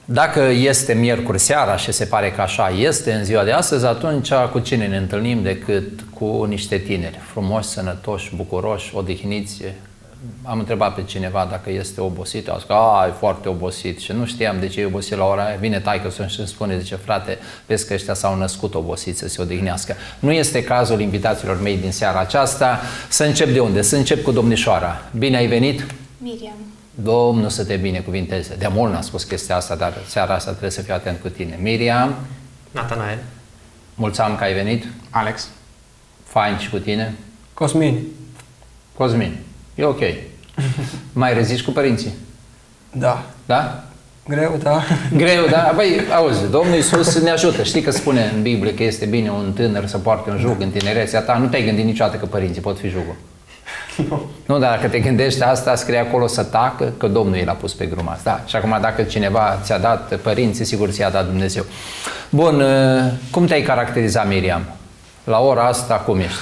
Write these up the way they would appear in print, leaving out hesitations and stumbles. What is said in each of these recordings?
Dacă este miercuri seara și se pare că așa este în ziua de astăzi, atunci cu cine ne întâlnim decât cu niște tineri frumoși, sănătoși, bucuroși, odihniți. Am întrebat pe cineva dacă este obosit, a zis că e foarte obosit și nu știam de ce e obosit la ora aia. Vine taică-sul și îmi spune, zice, frate, vezi că ăștia s-au născut obosiți să se odihnească. Nu este cazul invitațiilor mei din seara aceasta. Să încep de unde? Să încep cu domnișoara. Bine ai venit? Miriam. Domnul să te binecuvinteze. De mult n-am spus chestia asta, dar seara asta trebuie să fiu atent cu tine. Miriam. Natanael. Mulțumim că ai venit. Alex. Fain și cu tine. Cosmin. Cosmin. E ok. Mai reziști cu părinții? Da. Da? Greu, da. Greu, da? Băi, auzi, Domnul Iisus ne ajută. Știi că spune în Biblie că este bine un tânăr să poarte un jug în tinerețea ta? Nu te-ai gândit niciodată că părinții pot fi jugul? Nu, dar dacă te gândești asta, scrie acolo să tacă, că Domnul l-a pus pe grumaz. Da. Și acum dacă cineva ți-a dat părinții, sigur ți-a dat Dumnezeu. Bun, cum te-ai caracterizat, Miriam? La ora asta, cum ești?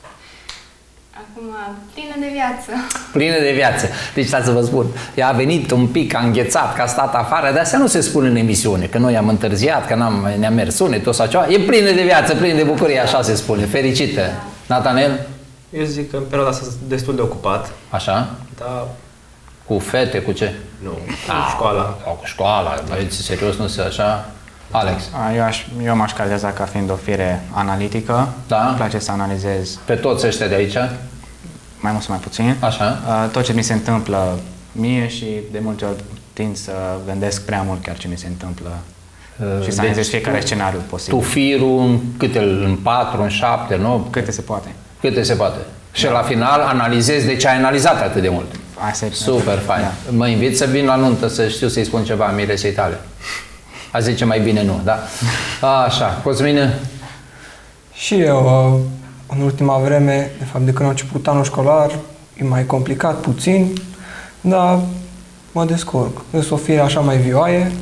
Acum, plină de viață. Plină de viață. Deci, să vă spun, ea a venit un pic, a înghețat, că a stat afară, de asta nu se spune în emisiune, că noi am întârziat, că ne-am mers sunetul sau ceva. E plină de viață, plină de bucurie, așa se spune. Fericită. Da. Natanel? Eu zic că în perioada asta sunt destul de ocupat. Așa? Da. Cu fete, cu ce? Nu, cu școala. Cu școala, băieți, serios, nu se așa? Alex? Eu m-aș califica ca fiind o fire analitică. Da? Îmi place să analizez. Pe toți ăștia de aici? Mai mult sau mai puțin. Așa? Tot ce mi se întâmplă mie și de multe ori tind să gândesc prea mult chiar ce mi se întâmplă. Și să analizez fiecare scenariu posibil. Tu firul în câte? În 4, în 7, în 8? Câte se poate. Câte se poate. Și la final analizezi de ce ai analizat atât de mult. Super fain. Da. Mă invit să vin la nuntă să știu să-i spun ceva miresei tale. A zice mai bine nu, da? Așa, Cosmin? Și eu, în ultima vreme, de fapt de când am început anul școlar, e mai complicat puțin, dar mă descurc. Eu sunt o fire așa mai vioaie,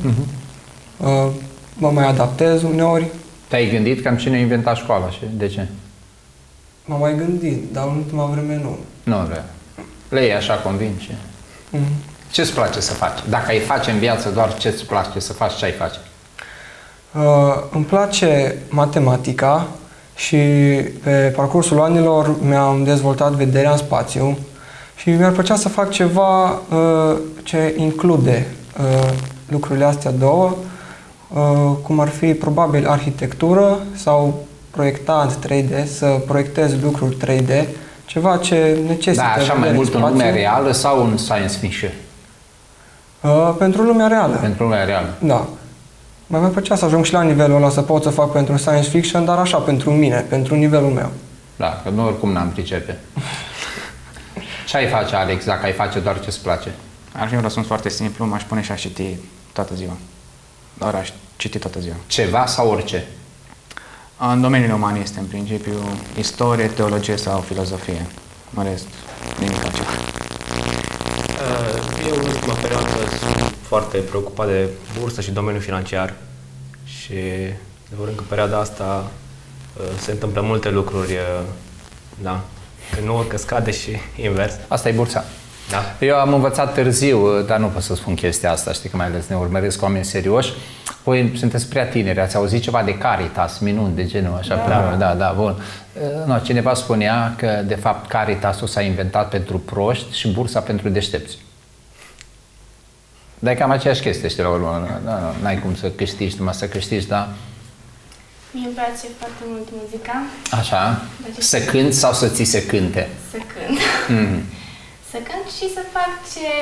mă mai adaptez uneori. Te-ai gândit cam cine a inventat școala și de ce? M-am mai gândit, dar în ultima vreme nu. Nu vrea. Le iei așa convinge. Ce-ți place să faci? Dacă ai face în viață doar ce-ți place să faci, ce ai face? Îmi place matematica și pe parcursul anilor mi-am dezvoltat vederea în spațiu și mi-ar plăcea să fac ceva ce include lucrurile astea două, cum ar fi probabil arhitectură sau proiectant 3D, să proiectez lucruri 3D, ceva ce necesită. Da, așa mai mult în lumea reală sau în science fiction? Pentru lumea reală. Pentru lumea reală. Da. Mi-ar plăcea să ajung și la nivelul ăla, să pot să fac pentru science fiction, dar așa, pentru mine, pentru nivelul meu. Da, că nu oricum n-am pricepe. Ce ai face, Alex, dacă ai face doar ce-ți place? Ar fi un răspuns foarte simplu, m-aș pune și aș citi toată ziua. Doar aș citi toată ziua. Ceva sau orice? În domeniul umanist, în principiu, istorie, teologie sau filozofie. În rest, nimic altceva. Eu în ultima perioadă sunt foarte preocupat de bursă și domeniul financiar și adevărând că în perioada asta se întâmplă multe lucruri, da, că nu că scade și invers. Asta e bursa. Da. Eu am învățat târziu, dar nu pot să spun chestia asta, știi că mai ales ne urmăresc oameni serioși. Voi sunteți prea tineri, ați auzit ceva de Caritas, minuni de genul așa? Da, bun. No, cineva spunea că de fapt Caritasul s-a inventat pentru proști și bursa pentru deștepți. Dar e cam aceeași chestie, știi, la urmă. N-ai cum să câștigi, numai să câștigi, da? Mie îmi place foarte mult muzica. Așa? Să cânti sau să ți se cânte? Să cânt. Să cânt și să fac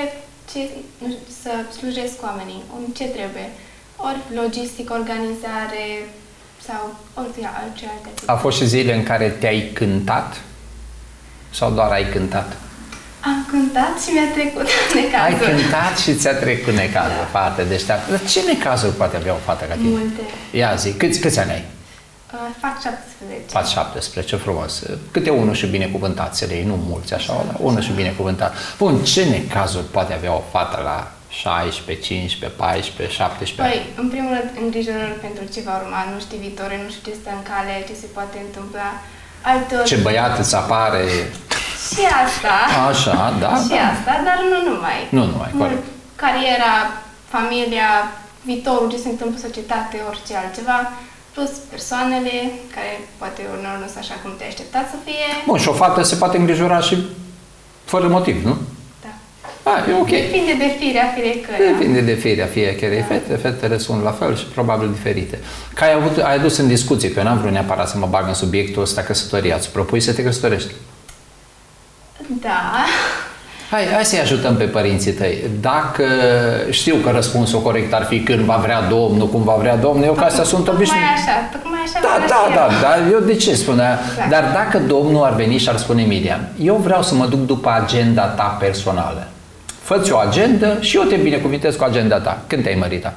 să slujesc oamenii, ce trebuie. Ori logistică, organizare sau orice alte. Au fost și zile în care te-ai cântat? Sau doar ai cântat? Am cântat și mi-a trecut necazul. Ai cântat și ți-a trecut necazul, fată deșteaptă. Dar ce necazuri poate avea o fată ca tine? Multe. Ia zi, câți ani ai? Fac 17. Faci 17, frumos. Câte unul și binecuvântat să le iei, nu mulți așa, dar unul și binecuvântat. Bun, ce necazuri poate avea o fată la 16, 15, 14, 17 ani? Păi, în primul rând, îngrijorări pentru ce va urma, nu știi viitorul, nu știi ce stă în cale, ce se poate întâmpla. Alteori... Ce băiat îți apare... Și asta. Așa, da. Și asta, dar nu numai. Nu numai, corect. Cariera, familia, viitorul, ce se întâmplă în societate, orice altceva, plus persoanele care poate uneori nu sunt așa cum te-ai așteptat să fie. Bun, și o fată se poate îngrijora și fără motiv, nu? Da. E ok. Depinde de firea fiecăruia. Depinde de firea fiecărei fete. Fetele sunt la fel și probabil diferite. Că ai adus în discuție, că eu n-am vrut neapărat să mă bag în subiectul ăsta căsătoria. Îți propui să te căsătorești? Da. Hai să-i ajutăm pe părinții tăi. Dacă știu că răspunsul corect ar fi când va vrea Domnul, cum va vrea Domnul, eu ca astea sunt obișnuit. Tocmai așa. Da, eu de ce spun? Exact. Dar dacă Domnul ar veni și ar spune, Miriam, eu vreau să mă duc după agenda ta personală. Fă-ți o agendă și eu te binecuvintez cu agenda ta. Când te-ai măritat?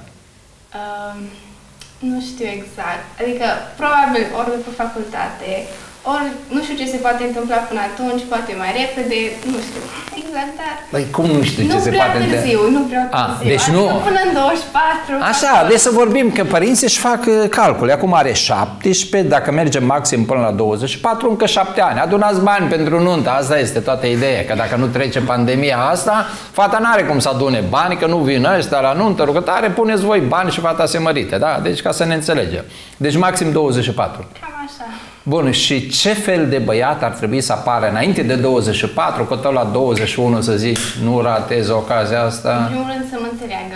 Nu știu exact. Adică, probabil, ori după facultate, ori nu știu ce se poate întâmpla până atunci, poate mai repede, nu știu exact, dar... Păi cum nu știu ce se poate întâmpla? Nu vreau târziu, deci adică nu... până în 24. Așa, deci să vorbim că părinții își fac calcule. Acum are 17, dacă mergem maxim până la 24, încă 7 ani. Adunați bani pentru nuntă, asta este toată ideea, că dacă nu trece pandemia asta, fata n-are cum să adune bani, că nu vin ăștia la nuntă, rugătare, puneți voi bani și fata se mărite, da? Deci ca să ne înțelegem. Deci maxim 24. Cam așa. Bun, și ce fel de băiat ar trebui să apară înainte de 24, că tot la 21 să zici, nu ratez ocazia asta? În primul rând să mă înțeleagă.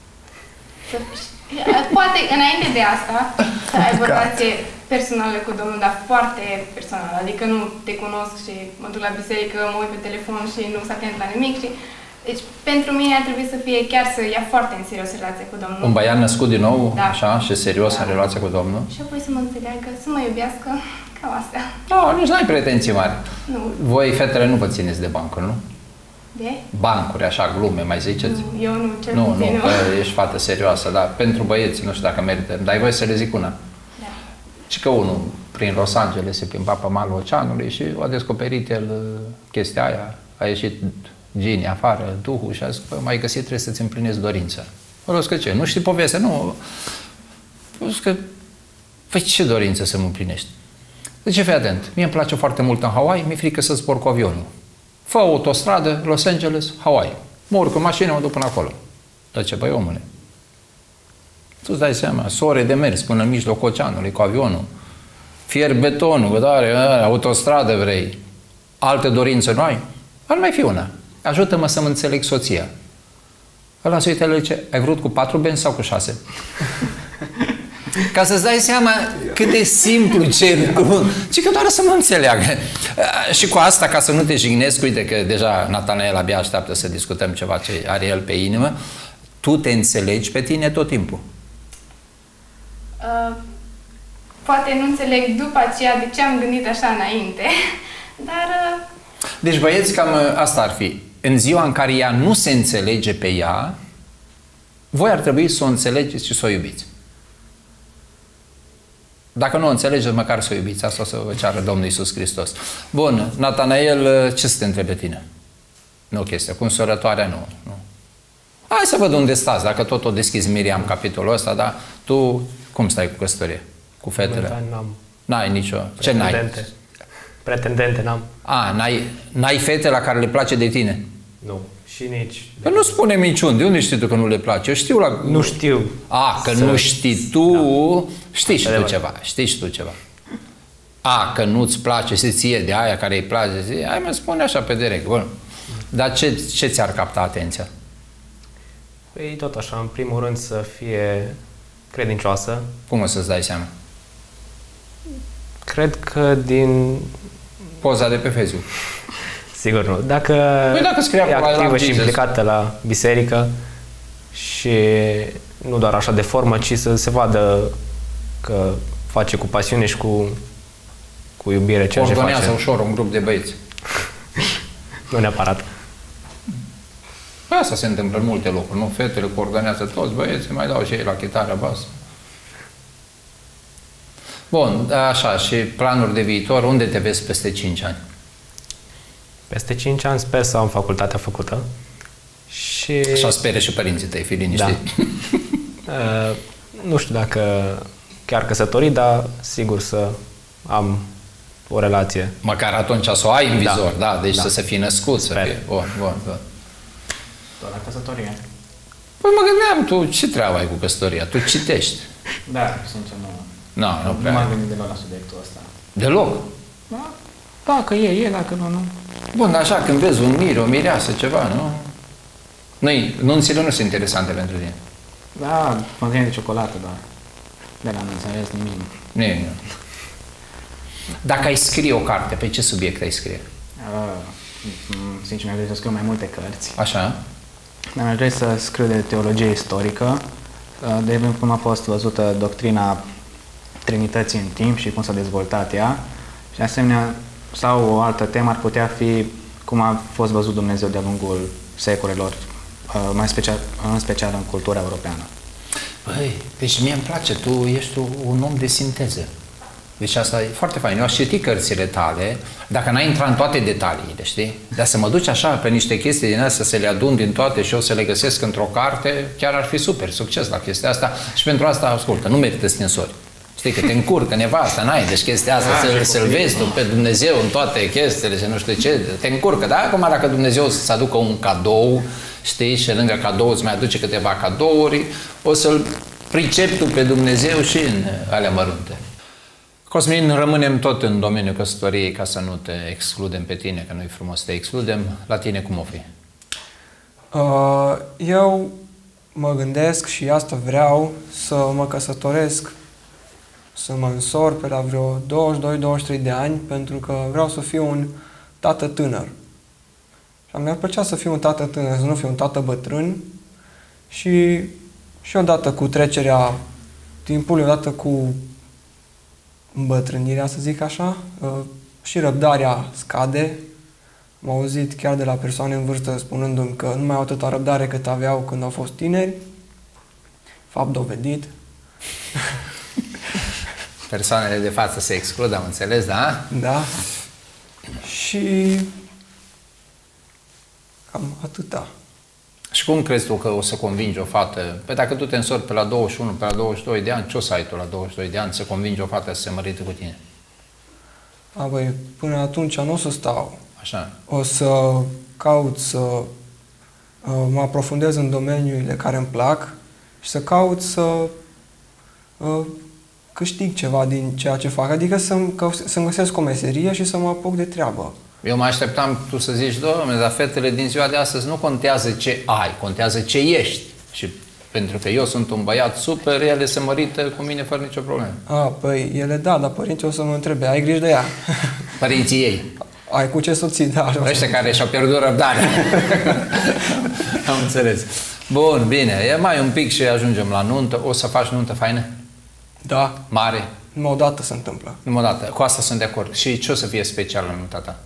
Poate înainte de asta să ai o relație personală cu Domnul, dar foarte personală. Adică nu te cunosc și mă duc la biserică, mă uit pe telefon și nu sunt atent la nimic. Deci pentru mine ar trebui să fie chiar să ia foarte în serios relația cu Domnul. Un băiat născut din nou, da. Așa, și serios în relația cu Domnul? Și apoi să mă înțeleagă, să mă iubească, cam astea. Nu, nici n-ai pretenții mari. Nu. Voi, fetele, nu vă țineți de bancuri, nu? De? Bancuri, așa, glume, mai ziceți? Nu, eu nu, cel nu, puțin nu, că ești fată serioasă, dar pentru băieți, nu știu dacă merită. Dar ai voie să le zic una. Da. Și că unul, prin Los Angeles, se plimba pe malul oceanului și a descoperit el chestia aia, a ieșit genii afară, Duhul, și a zis, mai găsit, trebuie să-ți împlinești dorința. A zis că ce? Nu știi povestea? Nu. A zis că, păi ce dorință să-mi împlinești? Deci fii atent, mie îmi place foarte mult în Hawaii, mi-e frică să zbor cu avionul. Fă o autostradă, Los Angeles, Hawaii. Mă urc în mașină, mă duc până acolo. Dar ce, băi, omule? Tu-ți dai seama, sore de mers până în mijlocul oceanului cu avionul, fier betonul, tare, autostradă vrei, alte dorințe nu ai? Ar mai fi una. Ajută-mă să-mi înțeleg soția. Ăla se uită, le zice, ai vrut cu 4 benzi sau cu 6? Ca să-ți dai seama cât de simplu ceri tu, ci că doar să mă înțeleagă. Și cu asta, ca să nu te jignesc, uite că deja Natanael abia așteaptă să discutăm ceva ce are el pe inimă, tu te înțelegi pe tine tot timpul. Poate nu înțeleg după aceea de ce am gândit așa înainte, dar... Deci băieți, cam asta ar fi. În ziua în care ea nu se înțelege pe ea, voi ar trebui să o înțelegeți și să o iubiți. Dacă nu o înțelegeți, măcar să o iubiți. Asta o să vă ceară Domnul Iisus Hristos. Bun, Natanael, ce să te întrebe tine? Nu chestia, cum sorătoarea nu. Hai să văd unde stați, dacă tot o deschizi Miriam capitolul ăsta, dar tu cum stai cu căsătorie? Cu fetele? N-am. N-ai nicio. Ce n-ai? Pretendente n-am. N-ai fete la care le place de tine? Nu. Și nici... Păi nu spune minciuni. De unde știi tu că nu le place? Eu știu la... Nu știu. Că nu știi tu... Da. Știi și tu ceva. Știi și tu ceva. Că nu-ți place să ție de aia care îi place. Hai mă spune așa pe direct. Bun. Dar ce ți-ar capta atenția? Păi tot așa, în primul rând să fie credincioasă. Cum o să-ți dai seama? Cred că din... Poza de pe Facebook. Sigur nu. Dacă scrie e activă și implicată la biserică și nu doar așa de formă, ci să se vadă că face cu pasiune și cu iubire ceea ce face. Ordonează ușor un grup de băieți. Nu neapărat. Asta se întâmplă în multe locuri, nu? Fetele coordonează toți băieții, mai dau și ei la chitară, basă. Bun, așa, și planuri de viitor, unde te vezi peste 5 ani? Peste 5 ani sper să am facultatea făcută. Și... Așa spere și părinții tăi, fi liniștit. Da. Nu știu dacă chiar căsătorit, dar sigur să am o relație. Măcar atunci să o ai în vizor, da? Deci să se fi născut, să sper. fie. Bun. Doar la căsătorie. Păi mă gândeam, tu ce treabă ai cu căsătoria? Tu citești. Da, sincer, nu. Nu prea. Nu m-am gândit deloc la subiectul ăsta. Deloc? Da, dacă e, dacă nu. Bun, dar așa, când vezi un mir, o mireasă, ceva, nu? Nunțile nu sunt interesante pentru tine. Da, fontanele de ciocolată, doar. De la nu înțeles nimic. Nu. Dacă ai scrie o carte, pe ce subiect ai scrie? Sincer, mi-aș vrea să scriu mai multe cărți. Așa? Dar mi-aș vrea să scriu de teologie istorică, de cum a fost văzută doctrina Trinității în timp și cum s-a dezvoltat ea. Și de asemenea, sau o altă temă ar putea fi cum a fost văzut Dumnezeu de-a lungul secolelor, în special în cultura europeană. Băi, deci mie îmi place, tu ești un om de sinteză. Deci asta e foarte fain. Eu aș citi cărțile tale, dacă n-ai intrat în toate detaliile, știi? Dar să mă duci așa pe niște chestii din astea, să le adun din toate și eu să le găsesc într-o carte, chiar ar fi super, succes la chestia asta. Și pentru asta, ascultă, nu merită stinsori. Știi că te încurcă nevasta, n-ai, deci chestia asta, să-L vezi tu pe Dumnezeu în toate chestiile și nu știu ce, te încurcă. Dar acum dacă Dumnezeu să aducă un cadou, știi, și lângă cadou îți mai aduce câteva cadouri, o să-L pricepi tu pe Dumnezeu și în alea mărunte. Cosmin, rămânem tot în domeniul căsătoriei ca să nu te excludem pe tine, că nu-i frumos să te excludem. La tine cum o fi? Eu mă gândesc și asta vreau, să mă căsătoresc, să mă însor pe la vreo 22-23 de ani, pentru că vreau să fiu un tată tânăr. Și mi-ar plăcea să fiu un tată tânăr, să nu fiu un tată bătrân și odată cu trecerea timpului, odată cu îmbătrânirea, să zic așa, și răbdarea scade. Am auzit chiar de la persoane în vârstă spunându-mi că nu mai au atâta răbdare cât aveau când au fost tineri. Fapt dovedit. Persoanele de față se exclud, am înțeles, da? Da. Și cam atâta. Și cum crezi tu că o să convingi o fată? Păi dacă tu te însori pe la 21, pe la 22 de ani, ce o să ai tu la 22 de ani să convingi o fată să se mărite cu tine? Băi, până atunci nu o să stau. Așa. O să caut să mă aprofundez în domeniile care îmi plac și să caut să câștig ceva din ceea ce fac. Adică să-mi găsesc o meserie și să mă apuc de treabă. Eu mă așteptam tu să zici, Doamne, dar fetele din ziua de astăzi nu contează ce ai, contează ce ești. Și pentru că eu sunt un băiat super, ele se mărită cu mine fără nicio problemă. Păi ele da, dar părinții o să mă întrebe, ai grijă de ea? Părinții ei. Ai cu ce să ții, da. Ăștia care și-au pierdut răbdarea. Am înțeles. Bun, bine, e mai un pic și ajungem la nuntă. O să faci nuntă faină? Da. Mare? Numai odată se întâmplă. Numai odată. Cu asta sunt de acord. Și ce o să fie special la nunta ta?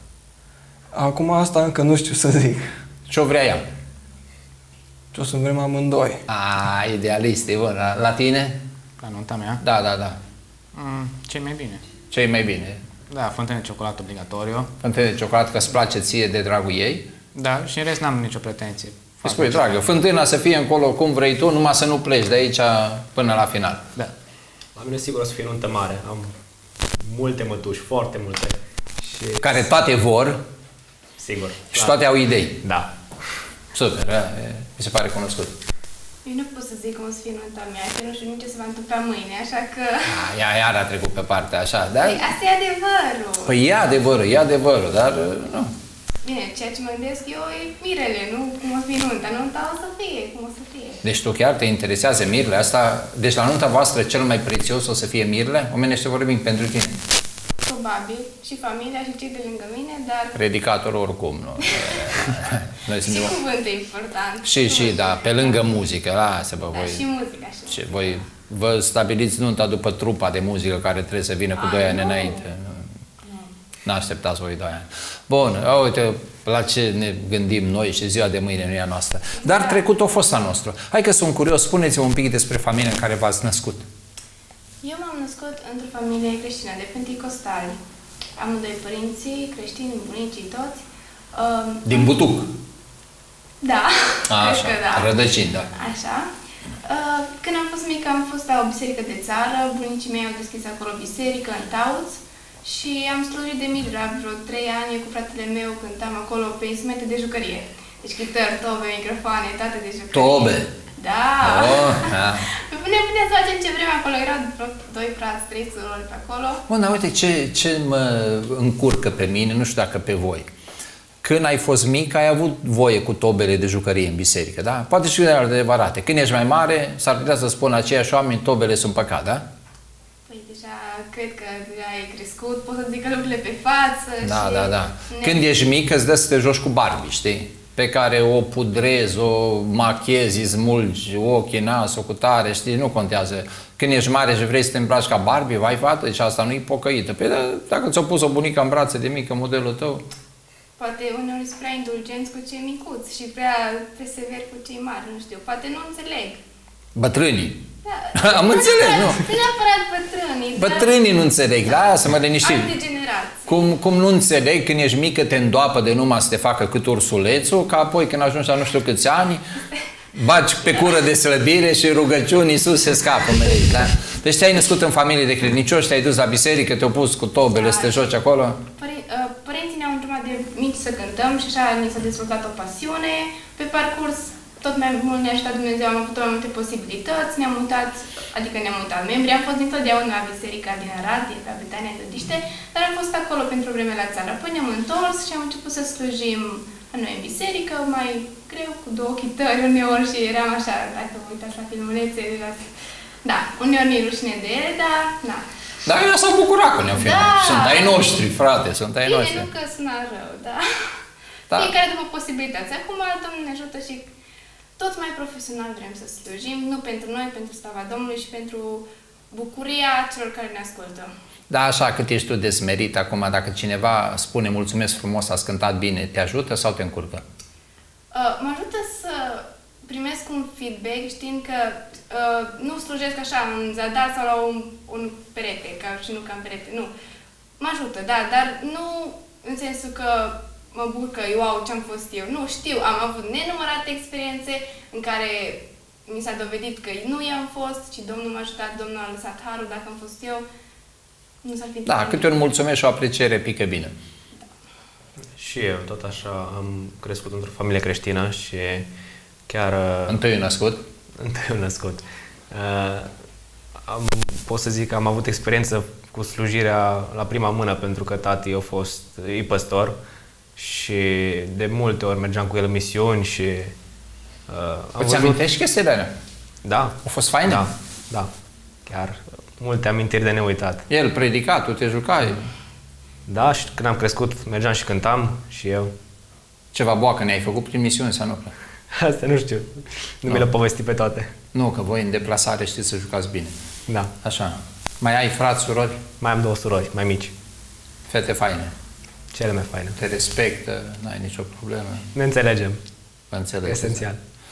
Acum asta încă nu știu să zic. Ce-o vrea ea? Ce o să vrem amândoi. Idealist, e bun. La tine? La nunta mea? Da. Ce mai bine. Ce mai bine? Da, fântâne de ciocolată obligatoriu. Fântâne de ciocolată, că îți place ție de dragul ei? Da, și în rest n-am nicio pretenție. Îi spui, dragă, fântâna să fie încolo cum vrei tu, numai să nu pleci de aici până la final. Da. La mine sigur o să fie nuntă mare. Am multe mătuși, foarte multe. Și Care toate vor sigur. și toate au idei. Da. Super, mi se pare cunoscut. Eu nu pot să zic cum o să fie nunta mea, că nu știu nici ce se va întâmpla mâine, așa că... Iar a trecut pe partea așa, dar... Păi, asta e adevărul. Păi e adevărul, dar nu. Bine, ceea ce mă gândesc eu e mirele, nu cum o să fie nunta. Nunta o să fie, cum o să fie. Deci tu chiar te interesează mirele asta? Deci la nunta voastră cel mai prețios o să fie mirele? Omenește vorbim pentru tine. Probabil. Și familia și cei de lângă mine, dar... Predicator oricum, nu? Noi și cuvântul e important. Și, da, pe lângă muzică, lasă bă, voi. Și muzica, și. Și voi vă stabiliți nunta după trupa de muzică care trebuie să vină cu 2 ani înainte. N-așteptați voi 2 ani. Bun, uite la ce ne gândim noi și ziua de mâine nu e a noastră. Dar trecut a fost a nostru. Hai că sunt curios, spuneți-vă un pic despre familia în care v-ați născut. Eu m-am născut într-o familie creștină de penticostali. Am 2 părinții creștini, bunicii toți. Din Butuc. Da, Așa, cred că da. Rădăcini, da. Așa. Când am fost mică, am fost la o biserică de țară. Bunicii mei au deschis acolo o biserică în Tauț. Și am slujit de mic, la vreo 3 ani, cu fratele meu cântam acolo pe instrumente de jucărie. Deci chitări, tobe, microfoane, toate de jucărie. Tobe? Da! Oh, da. Ne puteam să facem ce vrem acolo, erau vreo 2 frați, 3 surori pe acolo. Bun, dar uite ce mă încurcă pe mine, nu știu dacă pe voi. Când ai fost mic, ai avut voie cu tobele de jucărie în biserică, da? Poate și de adevărate. Când ești mai mare, s-ar putea să spună aceiași oameni, tobele sunt păcat, da? Păi deja, cred că deja ai crescut, poți să zică lucrurile pe față Da, și... da, da. Când ești mic, îți dă să te joci cu Barbie, știi? Pe care o pudrezi, o machezi, smulgi ochii, nasul, cu tare, știi? Nu contează. Când ești mare și vrei să te îmbraci ca Barbie, vai fată, deci asta nu-i pocăită. Păi dacă ți-a pus o bunică în brațe de mică, modelul tău... Poate uneori sunt prea indulgenți cu cei micuți și prea perseveri cu cei mari, nu știu. Poate nu înțeleg. Bătrânii. Da. Am înțeles, nu? Nu neapărat bătrânii. Bătrânii nu înțeleg, da? Să mă liniștim. Alte generații. Cum nu înțeleg când ești mică, te îndoapă de numai să te facă cât ursulețul, ca apoi când ajungi la nu știu câți ani, baci pe cură de slăbire și rugăciuni, Iisus se scapă mereu, da? Deci te-ai născut în familie de credincioși, te-ai dus la biserică, te-au pus cu tobele să te joci acolo? Părinții ne-au întrebat de mici să cântăm și așa ni s-a dezvoltat o pasiune. Pe parcurs, tot mai mult ne-a ajutat Dumnezeu, am avut tot mai multe posibilități, ne-am mutat, adică ne-am mutat membri, am fost dintotdeauna la biserica din Arad, la Betania Dădiște, dar am fost acolo pentru vreme la țară. Apoi ne-am întors și am început să slujim la noi în biserică, mai greu, cu 2 chitări uneori și eram așa, dacă vă uitați la filmulețe, da, uneori mi-e rușine de ele, dar, na. Dar eu s-au bucurat că ne-au filmat. Da. Sunt ai noștri, frate, sunt ai Bine, noștri. nu că sună rău, da. Da. Fiecare după posibilități. Acum Domnul ne ajută și tot mai profesional vrem să slujim, nu pentru noi, pentru slava Domnului și pentru bucuria celor care ne ascultă. Da, așa, cât ești tu de smerit acum, dacă cineva spune mulțumesc frumos, ați cântat bine, te ajută sau te încurcă? Mă ajută să primesc un feedback știind că nu slujesc așa în zadar sau la un perete, ca și nu ca în perete, nu. Mă ajută, da, dar nu în sensul că mă bucur că wow, ce-am fost eu. Nu, știu, am avut nenumărate experiențe în care mi s-a dovedit că nu i-am fost, ci Domnul m-a ajutat, Domnul a lăsat harul, dacă am fost eu, nu s-ar fi Da, câte ori mulțumesc și o apreciere pică bine. Și eu, tot așa, am crescut într-o familie creștină și chiar... Întâi născut? Întâi născut. Pot să zic că am avut experiență cu slujirea la prima mână pentru că tati a fost păstor și de multe ori mergeam cu el în misiuni și... Îți amintești chestiile alea? Da. Au fost faine? Da, da. Chiar multe amintiri de neuitat. El predica, tu te jucai. Da, și când am crescut mergeam și cântam și eu. Ceva boacă ne-ai făcut prin misiune sau nu? Asta nu știu. Nu mi le-au povestit pe toate. Nu, că voi în deplasare știți să jucați bine. Da. Așa. Mai ai frați, surori? Mai am 2 surori, mai mici. Fete faine. Cele mai faine. Te respectă, n-ai nicio problemă. Ne înțelegem. Înțeleg. Esențial.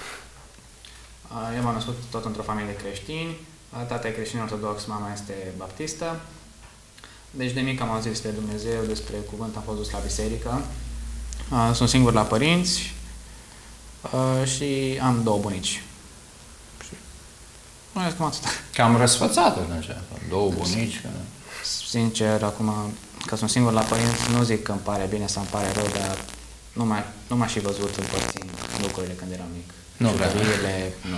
Eu m-am născut tot într-o familie de creștini. Tata e creștin ortodox, mama este baptistă. Deci de mic am auzit despre Dumnezeu, despre cuvânt, am fost dus la biserică. Sunt singur la părinți și am 2 bunici. Cam atât. Cam răsfățat atunci. 2 bunici. Că... Sincer, acum că sunt singur la părinți, nu zic că îmi pare bine sau îmi pare rău, dar nu m-aș fi văzut împărțind lucrurile când eram mic. Nu vreau. Nu.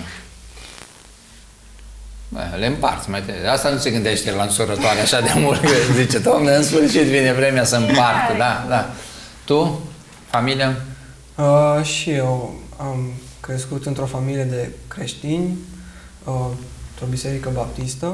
Bă, le împarți mai tare. Asta nu se gândește la însurătoare așa de mult, că zice, Doamne, în sfârșit vine vremea să împartă. Da, da. Tu? Familia? Și eu am crescut într-o familie de creștini, într-o biserică baptistă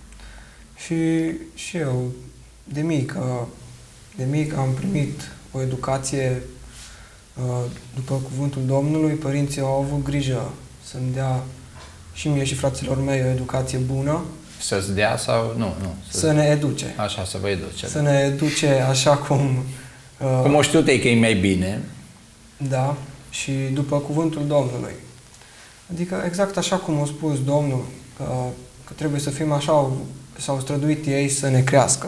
și eu de mic am primit o educație după cuvântul Domnului. Părinții au avut grijă să-mi dea și mie și fraților mei o educație bună. Să-ți dea sau... Nu. Să ne educe. Așa, să vă educe. Să ne educe așa cum... Cum o știu te că e mai bine. Da, și după cuvântul Domnului. Adică exact așa cum a spus Domnul, că trebuie să fim așa, s-au străduit ei să ne crească.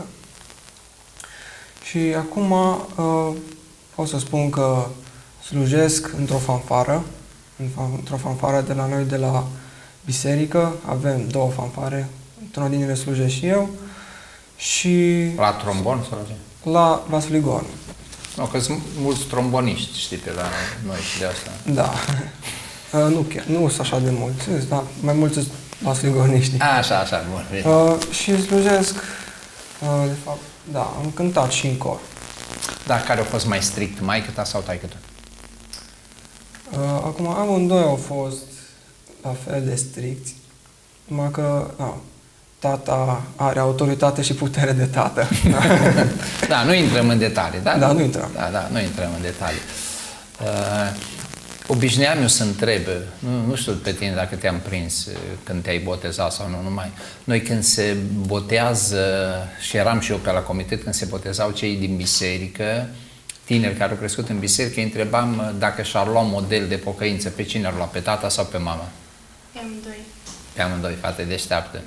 Și acum pot să spun că slujesc într-o fanfară de la noi, de la biserică. Avem 2 fanfare, într-una din ele slujesc și eu. Și La trombon sau la ce? la basiligon. Nu, că sunt mulți tromboniști, știi, pe la noi și de asta. Da. Nu chiar, nu sunt așa de mulți, dar mai mulți sunt basligoniști. Așa, bun. Și slujesc, de fapt, da, am cântat și în cor. Dar care au fost mai strict, maică-ta sau taică-ta? Acum, amândoi au fost la fel de stricți, numai că tata are autoritate și putere de tată. Da, nu intrăm în detalii, da? Da, nu intrăm. Da, nu intrăm în detalii. Obișnuiam eu să întreb, nu știu pe tine dacă te-am prins când te-ai botezat sau nu, numai. Noi când se botează, și eram și eu pe la comitet, când se botezau cei din biserică, tineri care au crescut în biserică, îi întrebam dacă și-ar lua model de pocăință, pe cine ar lua, pe tata sau pe mama? Pe amândoi. Pe amândoi, fate deșteaptă.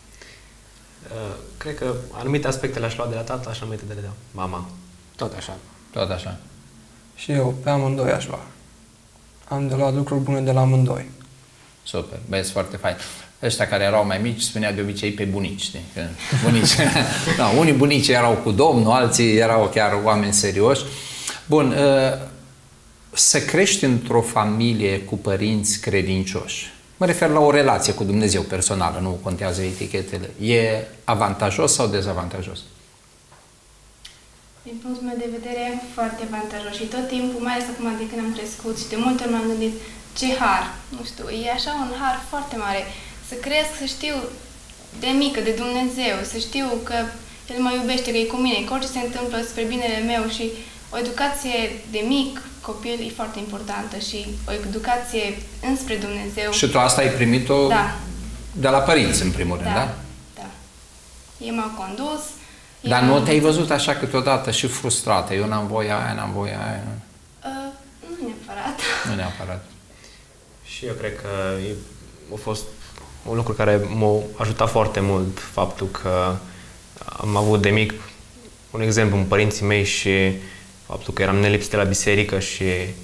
Cred că anumite aspecte le-aș lua de la tata, și anumite de la mama. Tot așa. Tot așa. Și eu pe amândoi aș lua. Am de luat lucruri bune de la amândoi. Super, băieți, foarte fain. Ăștia care erau mai mici spunea de obicei pe bunici, știi? Că bunici. Da, unii bunici erau cu Domnul, alții erau chiar oameni serioși. Bun, să crești într-o familie cu părinți credincioși, mă refer la o relație cu Dumnezeu personală, nu contează etichetele, e avantajos sau dezavantajos? Din punctul meu de vedere, e foarte avantajos și tot timpul, mai ales acum de când am crescut și de multe ori m-am gândit ce har, nu știu, e așa un har foarte mare. Să cresc, să știu de mică, de Dumnezeu, să știu că El mă iubește, că e cu mine, că orice se întâmplă spre binele meu și o educație de mic copil e foarte importantă și o educație înspre Dumnezeu. Și tu asta ai primit-o de la părinți, în primul rând, da? Da. Ei m-au condus. Dar nu te-ai văzut așa câteodată și frustrată? Eu n-am voie aia, n-am voie aia. Nu neapărat. Nu neapărat. Și eu cred că a fost un lucru care m-a ajutat foarte mult, faptul că am avut de mic un exemplu în părinții mei și faptul că eram nelipsit de la biserică și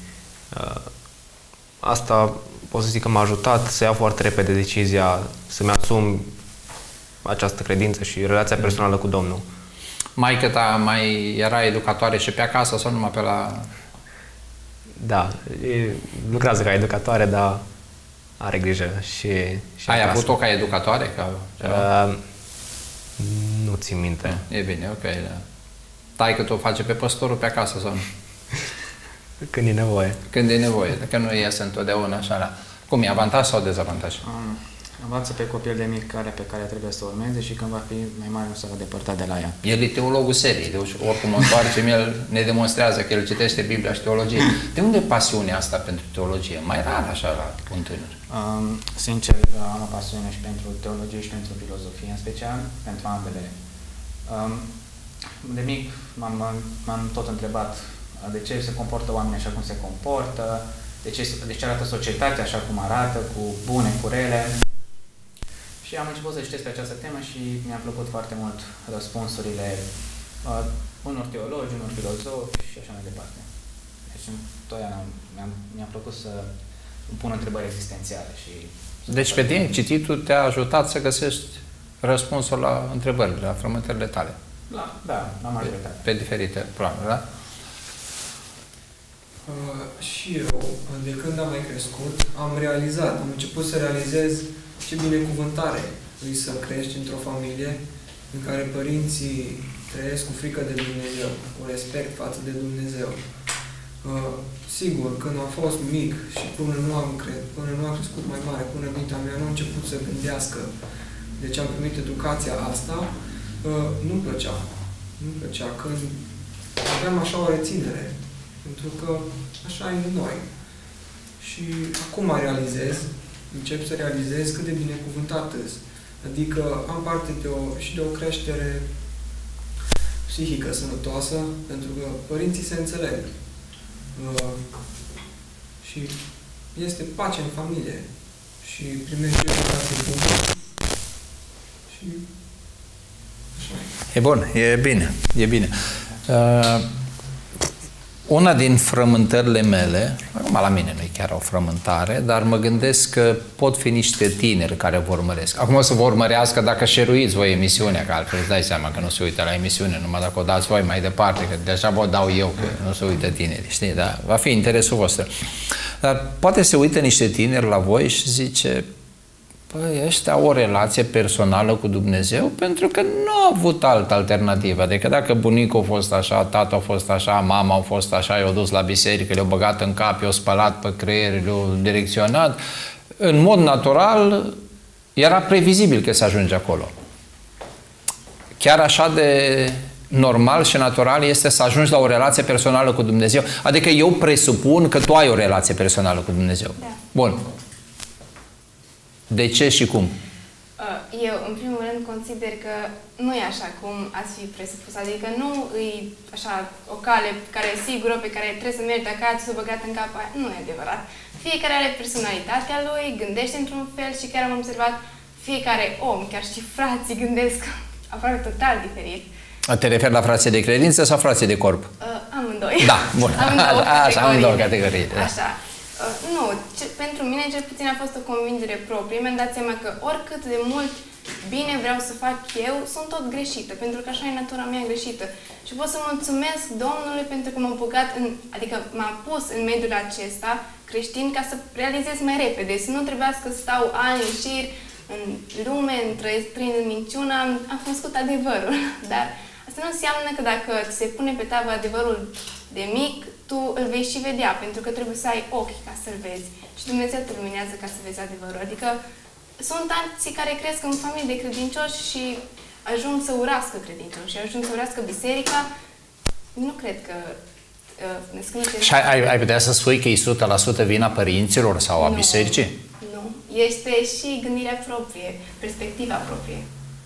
asta pot să zic că m-a ajutat să iau foarte repede decizia să-mi asum această credință și relația personală cu Domnul. Maică-ta mai era educatoare și pe acasă sau numai pe la... Da, lucrează ca educatoare, dar are grijă și ai avut-o ca educatoare? Nu țin minte. E bine, ok. Da. Taică-tu o face pe păstorul pe acasă sau nu? Când e nevoie. Când e nevoie, dacă nu iese întotdeauna așa. Da. Cum e, avantaj sau dezavantaj? Învață pe copil de mic care pe care trebuie să urmeze și când va fi mai mare nu se va depărta de la ea. El e teologul seriei, deci oricum întoarcem, el ne demonstrează că el citește Biblia și teologie. De unde pasiunea asta pentru teologie? Mai rar așa la un tânăr. Sincer, am o pasiune și pentru teologie și pentru filozofie, în special, pentru ambele. De mic m-am tot întrebat de ce se comportă oamenii așa cum se comportă, de ce arată societatea așa cum arată, cu bune, cu rele. Și am început să citesc pe această temă și mi-a plăcut foarte mult răspunsurile unor teologi, unor filozofi și așa mai departe. Deci întotdeauna mi-a plăcut să îmi pun întrebări existențiale. Deci pe tine cititul te-a ajutat să găsești răspunsul la întrebările, la frământările tale. Da, la majoritate. Pe diferite planuri, da? Și eu, de când am mai crescut, am început să realizez ce binecuvântare îi să crești într-o familie în care părinții trăiesc cu frică de Dumnezeu, cu respect față de Dumnezeu. Sigur, când am fost mic și până nu am crescut mai mare, până mintea mea nu a început să gândească de ce am primit educația asta, nu-mi plăcea. Nu-mi plăcea când aveam așa o reținere. Pentru că așa e în noi. Și acum încep să realizez cât de binecuvântat îs. Adică am parte și de o creștere psihică sănătoasă, pentru că părinții se înțeleg. Și este pace în familie. Și primești educație bună. Și așa e. E bun, e bine, e bine. Una din frământările mele, acum la mine nu e chiar o frământare, dar mă gândesc că pot fi niște tineri care vă urmăresc. Acum o să vă urmărească dacă share-uiți voi emisiunea, că altfel îți dai seama că nu se uită la emisiune, numai dacă o dați voi mai departe, că deja vă dau eu, că nu se uită tinerii, știi, dar va fi interesul vostru. Dar poate se uită niște tineri la voi și zice, păi ăștia au o relație personală cu Dumnezeu pentru că nu au avut altă alternativă. Adică dacă bunicul a fost așa, tata a fost așa, mama a fost așa, i-au dus la biserică, le-au băgat în cap, i-au spălat pe creier, le-au direcționat, în mod natural era previzibil că se ajunge acolo. Chiar așa de normal și natural este să ajungi la o relație personală cu Dumnezeu. Adică eu presupun că tu ai o relație personală cu Dumnezeu. Da. Bun. De ce și cum? Eu, în primul rând, consider că nu e așa cum ați fi presupus. Adică nu e așa o cale care e sigură, pe care trebuie să mergi acasă, să o băgat în cap. Nu e adevărat. Fiecare are personalitatea lui, gândește într-un fel și chiar am observat fiecare om, chiar și frații gândesc aproape total diferit. Te referi la frații de credință sau frații de corp? Amândoi. Da, bun. Amândouă categorii. Da. Așa. Nu, pentru mine cel puțin a fost o convingere proprie. Mi-am dat seama că oricât de mult bine vreau să fac eu, sunt tot greșită, pentru că așa e natura mea greșită. Și pot să mulțumesc Domnului pentru că m-a băgat adică m-a pus în mediul acesta creștin ca să realizez mai repede, să nu trebuiască să stau ani în șir în lume, trăind în minciună, am cunoscut adevărul. Dar asta nu înseamnă că dacă ți se pune pe tavă adevărul de mic, tu îl vei și vedea, pentru că trebuie să ai ochi ca să-l vezi. Și Dumnezeu te luminează ca să vezi adevărul. Adică sunt alții care cresc în familii de credincioși și ajung să urască credincioși și ajung să urască biserica. Nu cred că Și ai putea să spui că e 100% vina părinților sau a bisericii? Nu. Este și gândirea proprie, perspectiva proprie.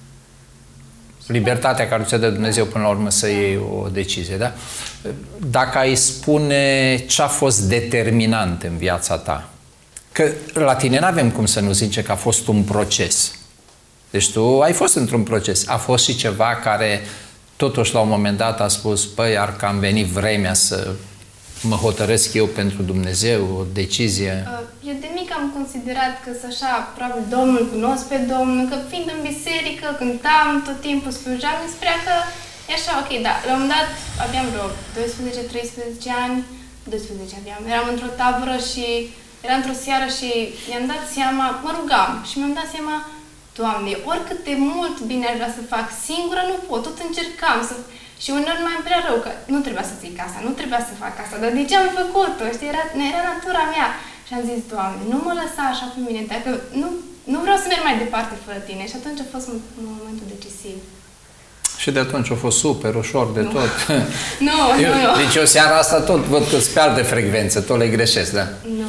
Libertatea care ți-o dă Dumnezeu până la urmă să iei o decizie, da? Dacă ai spune ce a fost determinant în viața ta, că la tine nu avem cum să nu zice că a fost un proces. Deci tu ai fost într-un proces. A fost și ceva care totuși la un moment dat a spus, păi, iar că am venit vremea să mă hotărăsc eu pentru Dumnezeu, o decizie. Eu de mic am considerat că așa, probabil Domnul cunosc pe Domnul, că fiind în biserică, cântam, tot timpul slujam, îmi spunea că e așa, ok, dar la un moment dat aveam vreo 12-13 ani, 12 aveam, eram într-o tabără și era într-o seară și mi-am dat seama, mă rugam și mi-am dat seama, Doamne, oricât de mult bine aș vrea să fac singură, nu pot, tot încercam să... Și uneori mai îmi prea rău că nu trebuia să zic asta, nu trebuia să fac asta, dar de ce am făcut-o? Știi, era natura mea. Și am zis, Doamne, nu mă lăsa așa pe mine, dacă nu vreau să merg mai departe fără Tine. Și atunci a fost un momentul decisiv. Și de atunci a fost super, ușor de tot. Nu. Deci eu seara asta tot văd că îți pierde frecvență, tot le greșesc, da? Nu,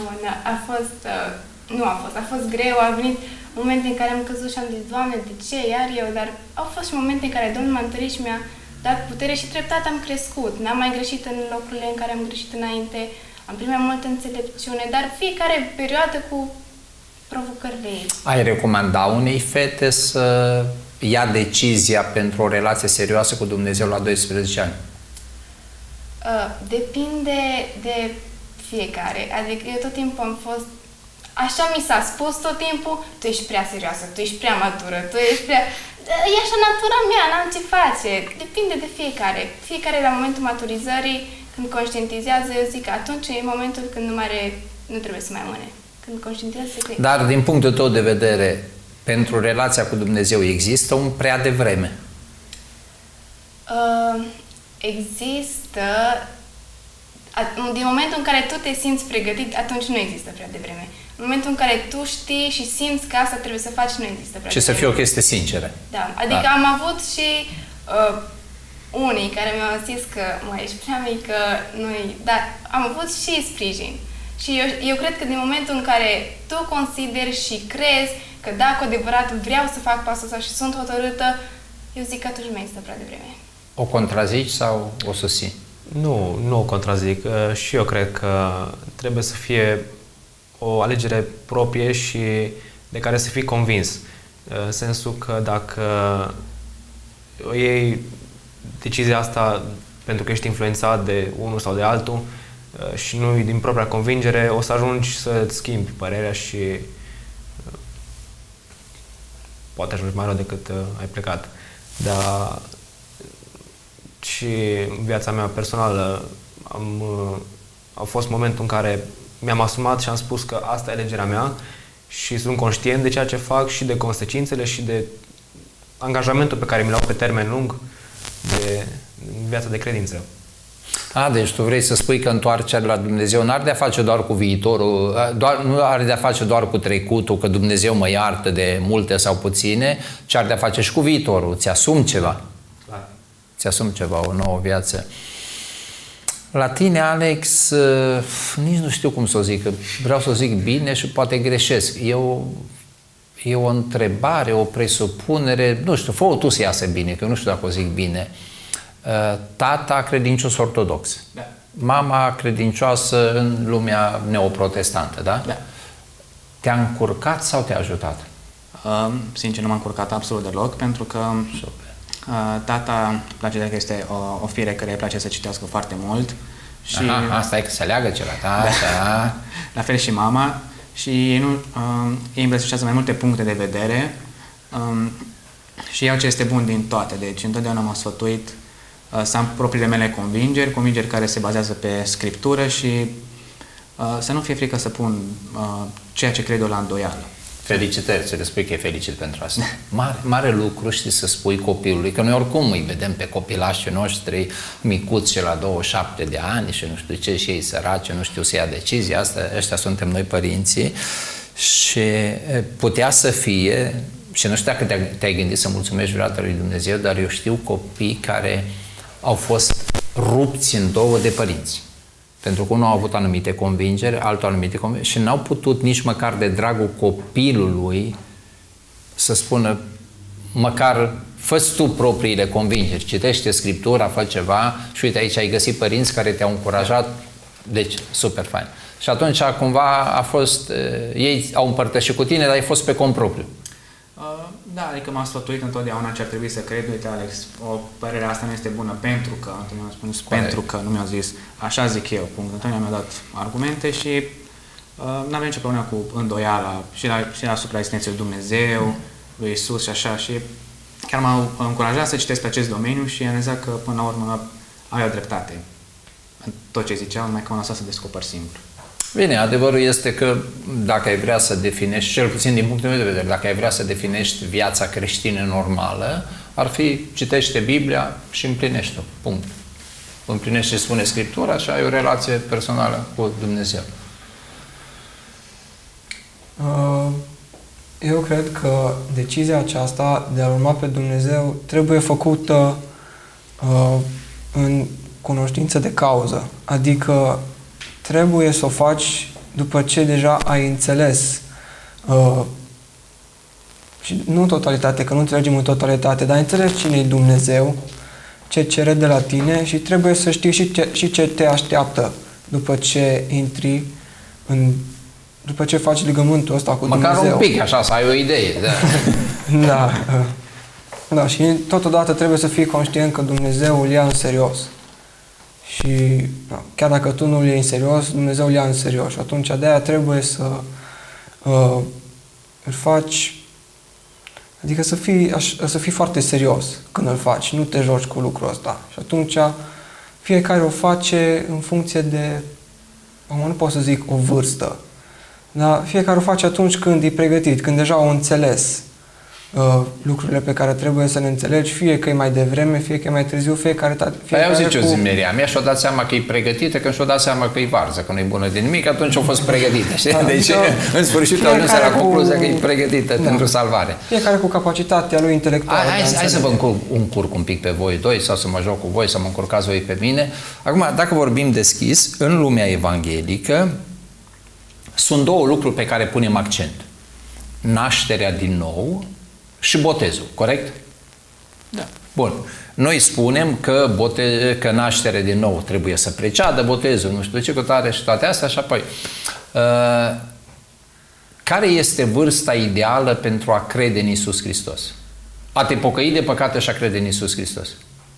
a fost greu, a venit momente în care am căzut și am zis, Doamne, de ce, iar eu? Dar au fost și momente în care Domnul m-a întărit și mi-a dat putere și treptat am crescut. N-am mai greșit în locurile în care am greșit înainte, am primit mai multă înțelepciune, dar fiecare perioadă cu provocările ei. Ai recomanda unei fete să ia decizia pentru o relație serioasă cu Dumnezeu la 12 ani? Depinde de fiecare. Adică eu tot timpul am fost... Așa mi s-a spus tot timpul, tu ești prea serioasă, tu ești prea matură, tu ești prea... E așa natura mea, n-am ce face. Depinde de fiecare. Fiecare la momentul maturizării, când conștientizează, eu zic că atunci e momentul când nu trebuie să mai amâne. Când conștientizează, se cred. Dar din punctul tău de vedere, pentru relația cu Dumnezeu există un prea devreme? Există... Din momentul în care tu te simți pregătit, atunci nu există prea devreme. În momentul în care tu știi și simți că asta trebuie să faci, nu există prea devreme. Și să fie o chestie sinceră. Da. Adică am avut și unii care mi-au zis că ești prea mică, dar am avut și sprijin. Și eu cred că din momentul în care tu consideri și crezi că da, cu adevărat vreau să fac pasul ăsta și sunt hotărâtă, eu zic că atunci nu mai există prea devreme. O contrazici sau o susții? Nu o contrazic. Și eu cred că trebuie să fie o alegere proprie și de care să fii convins. În sensul că dacă iei decizia asta pentru că ești influențat de unul sau de altul și nu din propria convingere, o să ajungi să-ți schimbi părerea și poate ajungi mai rău decât ai plecat. Dar și în viața mea personală a fost momentul în care mi-am asumat și am spus că asta e alegerea mea și sunt conștient de ceea ce fac și de consecințele și de angajamentul pe care mi l-au pe termen lung de viața de credință. Deci tu vrei să spui că întoarcerea la Dumnezeu nu are de-a face doar cu viitorul, nu are de-a face doar cu trecutul, că Dumnezeu mă iartă de multe sau puține, ci are de-a face și cu viitorul. Ți-asumi ceva. Clar. Ți-asumi ceva, o nouă viață. La tine, Alex, nici nu știu cum să o zic. Vreau să o zic bine și poate greșesc. E o întrebare, o presupunere, nu știu, fă-o tu să iasă bine, că nu știu dacă o zic bine. Tata credincios ortodox. Da. Mama credincioasă în lumea neoprotestantă, da? Da. Te-a încurcat sau te-a ajutat? Sincer, nu m-am încurcat absolut deloc, pentru că tata, place de că este o fire care îi place să citească foarte mult. Și asta e că se leagă ceva, da? La fel și mama. Și ei îmbrățișează mai multe puncte de vedere și iau ce este bun din toate. Deci întotdeauna m-am sfătuit să am propriile mele convingeri care se bazează pe Scriptură și să nu fie frică să pun ceea ce cred eu la îndoială. Felicitări, să le spui că e fericit pentru asta. Mare lucru, știi, să spui copilului, că noi oricum îi vedem pe copilașii noștri micuți și la 27 de ani și nu știu ce, și ei săraci, nu știu să ia decizia asta, ăștia suntem noi părinții și putea să fie, și nu știu dacă te-ai gândit să mulțumești vreodată lui Dumnezeu, dar eu știu copii care au fost rupți în două de părinți. Pentru că unul a avut anumite convingeri, altul anumite convingeri și n-au putut nici măcar de dragul copilului să spună măcar fă-ți tu propriile convingeri, citește Scriptura, fă ceva și uite aici ai găsit părinți care te-au încurajat, deci super fain. Și atunci cumva a fost, ei au împărtășit cu tine, dar ai fost pe cont propriu. Da, adică m-am sfătuit întotdeauna ce ar trebui să cred. Uite, Alex, o părere asta nu este bună pentru că, întotdeauna spun pentru că, nu mi-au zis, așa zic eu, punct. Întotdeauna mi-au dat argumente și n-am nicio problemă cu îndoiala și asupra existenței lui Dumnezeu, lui Isus și așa. Și chiar m-au încurajat să citesc pe acest domeniu și am realizat că, până la urmă, aveau dreptate în tot ce ziceau, numai că m-am lăsat să descoper singur. Bine, adevărul este că dacă ai vrea să definești, cel puțin din punctul meu de vedere, dacă ai vrea să definești viața creștină normală, ar fi citește Biblia și împlinește-o. Punct. Împlinește ce spune Scriptura și ai o relație personală cu Dumnezeu. Eu cred că decizia aceasta de a urma pe Dumnezeu trebuie făcută în cunoștință de cauză. Adică trebuie să o faci după ce deja ai înțeles și nu în totalitate, că nu înțelegem în totalitate, dar înțelegi cine e Dumnezeu, ce cere de la tine și trebuie să știi și ce te așteaptă după ce intri după ce faci legământul ăsta cu Dumnezeu. Măcar un pic, așa, să ai o idee. Da. Da, și totodată trebuie să fii conștient că Dumnezeu îl ia în serios. Și chiar dacă tu nu îl iei în serios, Dumnezeu îl ia în serios. Și atunci de-aia trebuie să îl faci, adică să fii foarte serios când îl faci, nu te joci cu lucrul ăsta. Și atunci fiecare o face în funcție de, nu pot să zic o vârstă, dar fiecare o face atunci când e pregătit, când deja o înțeles lucrurile pe care trebuie să le înțelegi, fie că e mai devreme, fie că e mai târziu, fiecare Păi auzi ce o zi Miriam, mi-a și-o dat seama că e pregătită, când și-o dat seama că e varză, că nu e bună de nimic, atunci a fost pregătită, știi? Deci, în sfârșit, au ajuns la concluzia că e pregătită pentru salvare. Fiecare cu capacitatea lui intelectuală. Hai să vă încurc un pic pe voi doi, sau să mă joc cu voi, să mă încurcați voi pe mine. Acum, dacă vorbim deschis, în lumea evanghelică sunt două lucruri pe care punem accent. Nașterea din nou și botezul, corect? Da. Bun. Noi spunem că nașterea din nou trebuie să preceadă botezul, nu știu ce, cu tare și toate astea, și apoi care este vârsta ideală pentru a crede în Iisus Hristos? A te pocăi de păcate și a crede în Iisus Hristos?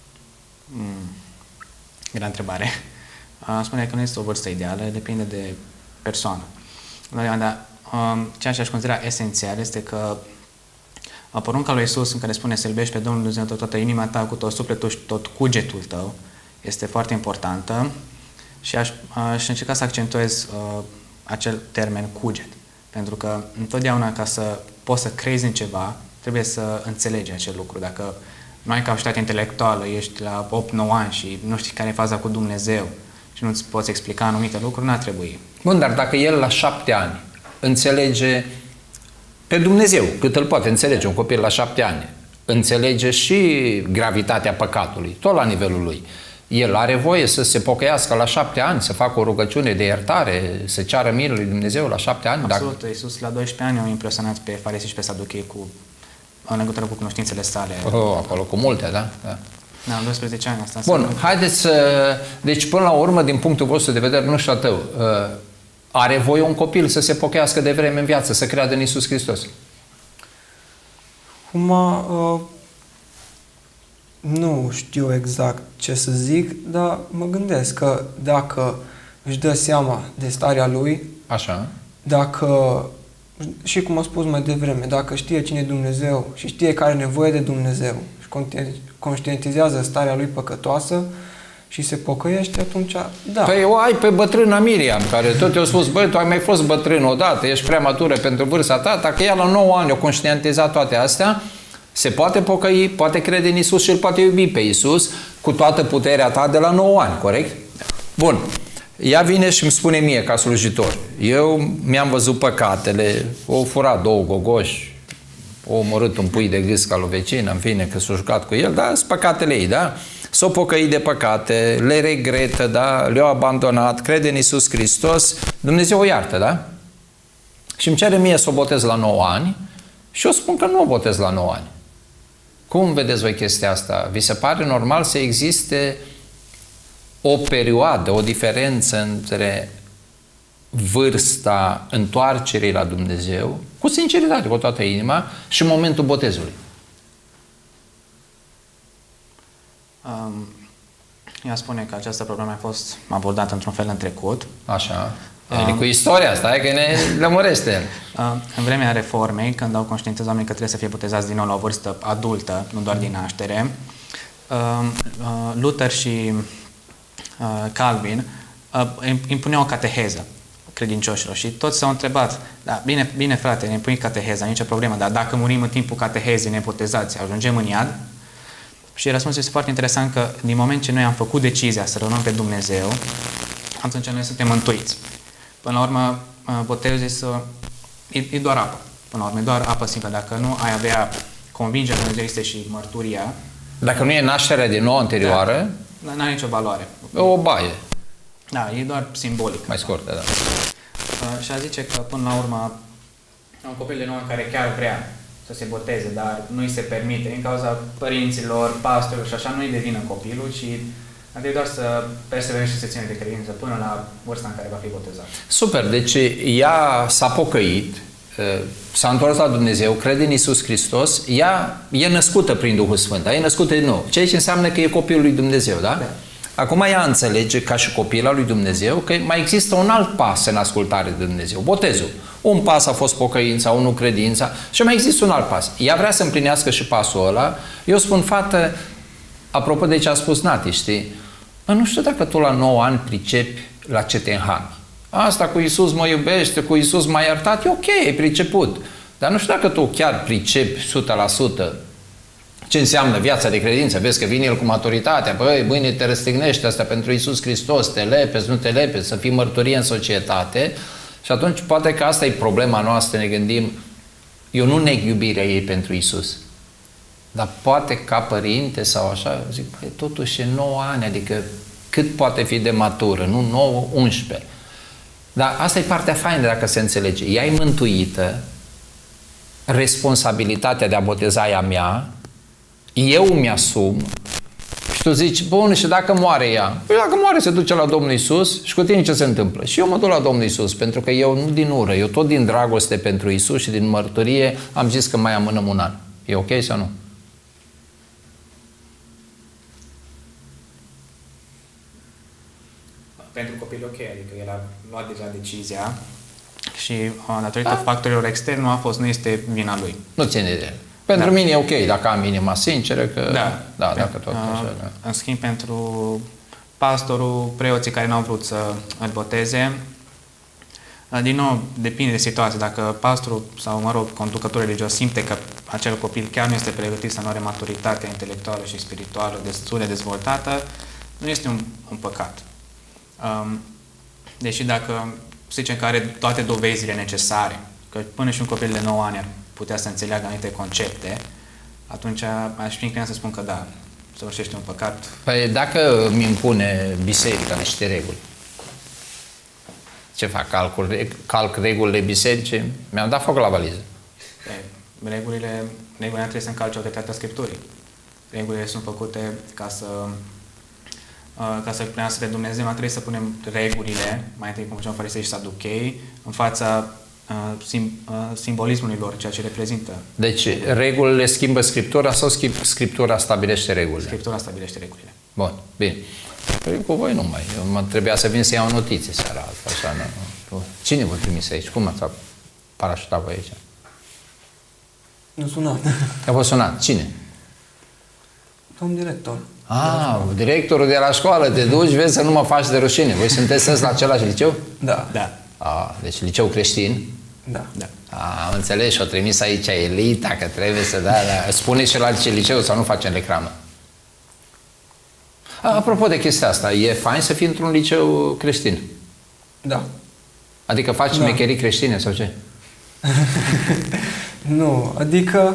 Grea întrebare. Spune că nu este o vârstă ideală, depinde de persoană. Dar ceea ce aș considera esențial este că porunca lui Iisus în care spune să iubești pe Domnul Dumnezeu cu toată inima ta, cu tot sufletul și tot cugetul tău, este foarte importantă și aș încerca să accentuez acel termen cuget. Pentru că întotdeauna ca să poți să crezi în ceva, trebuie să înțelegi acel lucru. Dacă nu ai capacitate intelectuală, ești la 8-9 ani și nu știi care e faza cu Dumnezeu și nu-ți poți explica anumite lucruri, n-ar trebui. Bun, dar dacă el la 7 ani înțelege pe Dumnezeu, cât îl poate înțelege un copil la 7 ani, înțelege și gravitatea păcatului, tot la nivelul lui. El are voie să se pocăiască la 7 ani, să facă o rugăciune de iertare, să ceară milă lui Dumnezeu la 7 ani? Absolut. Dacă... Iisus la 12 ani a impresionat pe farisei și pe saduchei în legătură cu cunoștințele sale. Acolo cu multe, da? Da. Da, 12 ani asta. Bun, haideți să... Deci, până la urmă, din punctul vostru de vedere, nu știu a tău, are voie un copil să se pocăiască de vreme în viață, să creadă în Iisus Hristos? Nu știu exact ce să zic, dar mă gândesc că dacă își dă seama de starea lui, așa, dacă, și cum am spus mai devreme, dacă știe cine e Dumnezeu și știe că are nevoie de Dumnezeu și conștientizează starea lui păcătoasă și se pocăiește, atunci, da. Păi o ai pe bătrâna Miriam, care tot i-a spus, băi, tu ai mai fost bătrân odată, ești prea matură pentru vârsta ta, dacă ea la 9 ani a conștientizat toate astea, se poate pocăi, poate crede în Iisus și îl poate iubi pe Iisus cu toată puterea ta de la 9 ani, corect? Bun. Ea vine și îmi spune mie, ca slujitor, eu mi-am văzut păcatele, o furat 2 gogoși, o omorât un pui de gâscă al lui vecin, în fine, că s-a jucat cu el, da, sunt păcatele ei, da? S-o pocăit de păcate, le regretă, da? Le-au abandonat, crede în Iisus Hristos, Dumnezeu o iartă, da? Și îmi cere mie să o botez la 9 ani și eu spun că nu o botez la 9 ani. Cum vedeți voi chestia asta? Vi se pare normal să existe o perioadă, o diferență între vârsta întoarcerii la Dumnezeu, cu sinceritate, cu toată inima, și momentul botezului? Ea spune că această problemă a fost abordată într-un fel în trecut. Așa. Cu istoria asta, că ne lămurește. În vremea reformei, când au conștientizat oamenii că trebuie să fie botezați din nou la o vârstă adultă, nu doar din naștere, Luther și Calvin impuneau o cateheză credincioșilor și toți s-au întrebat, da, bine frate, ne impui cateheza, nicio problemă, dar dacă murim în timpul catehezei nebotezați, ajungem în iad? Și răspunsul este foarte interesant că din moment ce noi am făcut decizia să rămânem pe Dumnezeu, atunci noi suntem mântuiți. Până la urmă, botezul e doar apă. Până la urmă, e doar apă simplă. Dacă nu ai avea convingerea că Dumnezeu este și mărturia... Dacă nu e nașterea din nou anterioară... Da, n-are nicio valoare. O baie. Da, e doar simbolic. Mai scurtă, da. Și a zice că, până la urmă, un copil de 9 care chiar vrea să se boteze, dar nu îi se permite, din cauza părinților, pastorilor și așa, nu îi devină copilul, ci adică doar să persevere și să ține de credință până la vârsta în care va fi botezat. Super, deci ea s-a pocăit, s-a întors la Dumnezeu, crede în Iisus Hristos, ea e născută prin Duhul Sfânt, e născută din nou, ceea ce înseamnă că e copilul lui Dumnezeu, da? Da. Acum ea înțelege, ca și copil al lui Dumnezeu, că mai există un alt pas în ascultare de Dumnezeu, botezul. Un pas a fost pocăința, unul credința și mai există un alt pas. Ea vrea să împlinească și pasul ăla. Eu spun, fată, apropo de ce a spus Nati, știi? Nu știu dacă tu la 9 ani pricepi la ce te înhami. Asta cu Iisus mă iubește, cu Iisus m-a iertat, e ok, e priceput. Dar nu știu dacă tu chiar pricepi 100% ce înseamnă viața de credință. Vezi că vine El cu maturitatea, băi, mâine te răstignești asta pentru Iisus Hristos, te lepezi, nu te lepezi, să fii mărturie în societate. Și atunci poate că asta e problema noastră, ne gândim, eu nu neg iubirea ei pentru Iisus. Dar poate ca părinte sau așa, zic, băi, totuși e 9 ani, adică cât poate fi de matură, nu 9, 11. Dar asta e partea faină dacă se înțelege. Ea e mântuită, responsabilitatea de a boteza e a mea, eu mi-asum și tu zici, bun, și dacă moare ea? Păi dacă moare se duce la Domnul Iisus și cu tine ce se întâmplă? Și eu mă duc la Domnul Iisus, pentru că eu nu din ură, eu tot din dragoste pentru Iisus și din mărturie am zis că mai amânăm un an. E ok sau nu? Pentru copil ok, adică el a luat deja decizia și datorită factorilor externi nu este vina lui. Nu ține de el. Pentru mine e ok, dacă am inima sinceră, că... Da, dacă tot așa, da. În schimb, pentru pastorul, preoții care n-au vrut să îl boteze, Din nou, depinde de situație. Dacă pastorul sau, mă rog, conducătorul religios simte că acel copil chiar nu este pregătit să nu are maturitatea intelectuală și spirituală destul de dezvoltată, nu este un păcat. Deși dacă, să zicem, că are toate dovezile necesare, că până și un copil de 9 ani ar putea să înțeleagă anumite concepte, atunci aș fi înclinat să spun că da, săvârșește un păcat. Păi dacă îmi impune biserica niște reguli, ce fac? Calc regulile bisericii? Mi-am dat foc la valiză. Regulile trebuie să încalce autoritatea Scripturii. Regulile sunt făcute ca să plenească de Dumnezeu, mai trebuie să punem regulile, mai întâi cum făceau farisei și saduchei, în fața simbolismului lor, ceea ce reprezintă. Deci, regulile schimbă Scriptura sau Scriptura stabilește regulile? Scriptura stabilește regulile. Bun, bine. Păi cu voi nu mai. Eu trebuia să vin să iau notițe seara asta, așa, nu? Cine vă trimis aici? Cum ați parașutat voi aici? Nu sunat. A fost sunat. Cine? Domn director. Directorul de la școală, te duci, vezi să nu mă faci de rușine. Voi sunteți la același liceu? Da. Deci liceu creștin? Da. Am înțeles și o trimis aici elita, că trebuie să spune și la ce liceu sau nu facem reclamă. Apropo de chestia asta, e fain să fii într-un liceu creștin? Da. Adică faci mecherii creștine sau ce? Nu, adică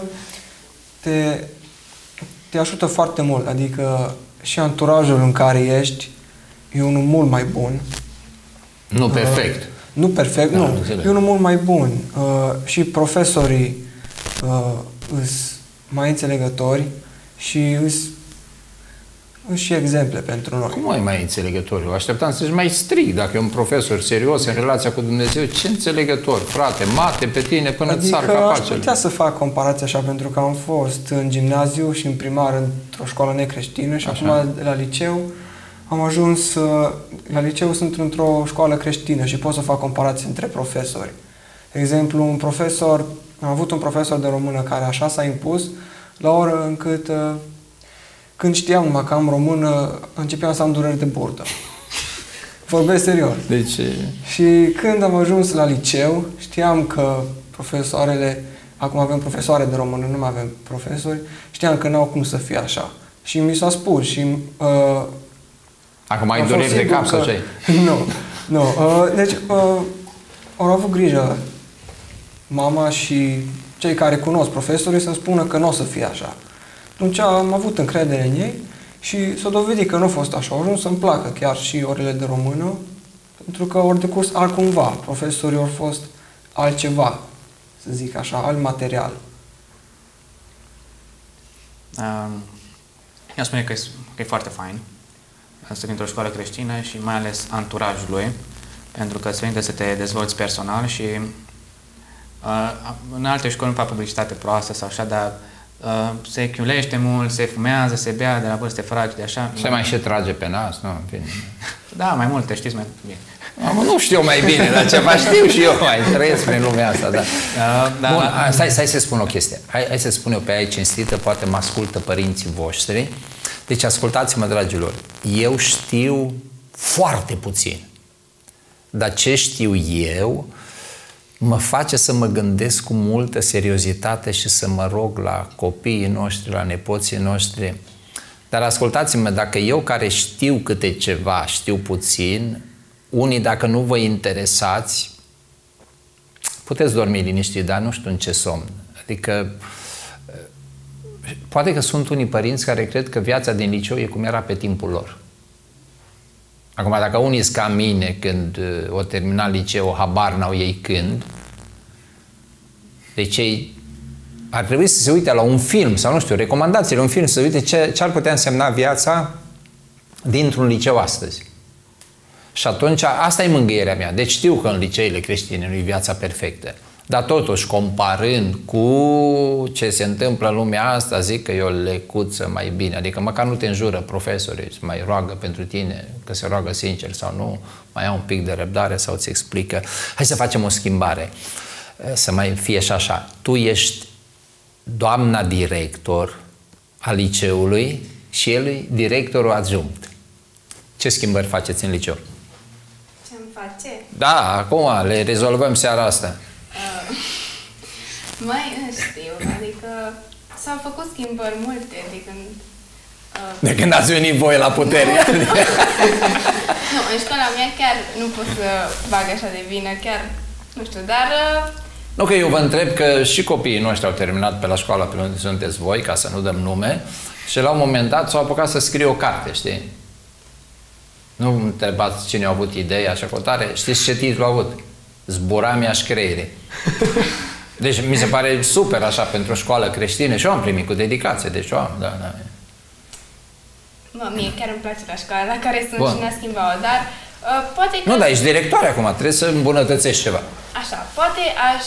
te ajută foarte mult, adică și anturajul în care ești e unul mult mai bun. Nu perfect. Nu perfect, da, nu. E unul mult mai bun. Și profesorii îs mai înțelegători și îs și exemple pentru noi. Cum ai mai înțelegători? Eu așteptam să-și mai strict. Dacă e un profesor serios în relația cu Dumnezeu, ce înțelegător? Frate, mate pe tine până îți sar capacele. Aș putea să fac comparație așa, pentru că am fost în gimnaziu și în primar într-o școală necreștină și acum la liceu am ajuns, la liceu sunt într-o școală creștină și pot să fac comparație între profesori. De exemplu, am avut un profesor de română care așa s-a impus la oră încât când știam numai că am română, începeam să am dureri de burtă. Vorbesc serios. Deci... Și când am ajuns la liceu, știam că profesoarele, acum avem profesoare de română, nu mai avem profesori, știam că n-au cum să fie așa. Și mi s-a spus și... Acum ai dureri de cap sau ce? Nu. Deci, au avut grijă mama și cei care cunosc profesorii să-mi spună că nu o să fie așa. Atunci am avut încredere în ei și s-a dovedit că nu a fost așa. Au ajuns să-mi placă chiar și orele de română, pentru că au decurs altcumva. Profesorii au fost altceva, să zic așa, alt material. Eu spune că e foarte fain să fii într-o școală creștină și mai ales anturajul lui, pentru că îți permite să te dezvolți personal și în alte școli nu fac publicitate proastă sau așa, dar se chiulește mult, se fumează, se bea de la vârste fragede, așa. Se mai și trage pe nas, nu? Da, mai multe, știți mai bine. Nu știu mai bine, dar ceva știu și eu, mai trăiesc prin lumea asta, da. Bun, stai să spun o chestie. Hai să spun eu pe aia cinstită, poate mă ascultă părinții voștri. Deci ascultați-mă, dragilor, eu știu foarte puțin, dar ce știu eu mă face să mă gândesc cu multă seriozitate și să mă rog la copiii noștri, la nepoții noștri. Dar ascultați-mă, dacă eu care știu câte ceva, știu puțin, unii dacă nu vă interesați, puteți dormi liniștit, dar nu știu în ce somn. Adică, poate că sunt unii părinți care cred că viața din liceu e cum era pe timpul lor. Acum, dacă unii sunt ca mine când o termina liceu, habar n-au ei când, deci ei ar trebui să se uite la un film, sau nu știu, recomandațiile, un film, să se uite ce ar putea însemna viața dintr-un liceu astăzi. Și atunci, asta e mângâierea mea. Deci știu că în liceile creștine nu e viața perfectă. Dar totuși, comparând cu ce se întâmplă în lumea asta, zic că e o lecuță mai bine. Adică măcar nu te înjură profesorii, îți mai roagă pentru tine, că se roagă sincer sau nu, mai au un pic de răbdare sau îți explică. Hai să facem o schimbare, să mai fie și așa. Tu ești doamna director al liceului și el e directorul adjunct. Ce schimbări faceți în liceu? Ce-mi face? Da, acum le rezolvăm seara asta. Mai știu, adică s-au făcut schimbări multe de când... De când ați venit voi la putere. Nu, în școala mea chiar nu pot să bag așa de vină, chiar, nu știu, dar... Nu, că eu vă întreb că și copiii noștri au terminat pe la școala pe unde sunteți voi, ca să nu dăm nume, și la un moment dat s-au apucat să scrie o carte, știi? Nu întrebați cine a avut ideea și acotare. Știți ce titlu a avut? Zbura mi-aș creiere. Deci mi se pare super așa pentru o școală creștină și eu am primit cu dedicație, deci eu am, da. Mă, mie chiar îmi place la școala la care sunt Bun. și ne-a schimbat, dar poate că... Nu, dar ești directoare acum, trebuie să îmbunătățești ceva. Așa, poate aș...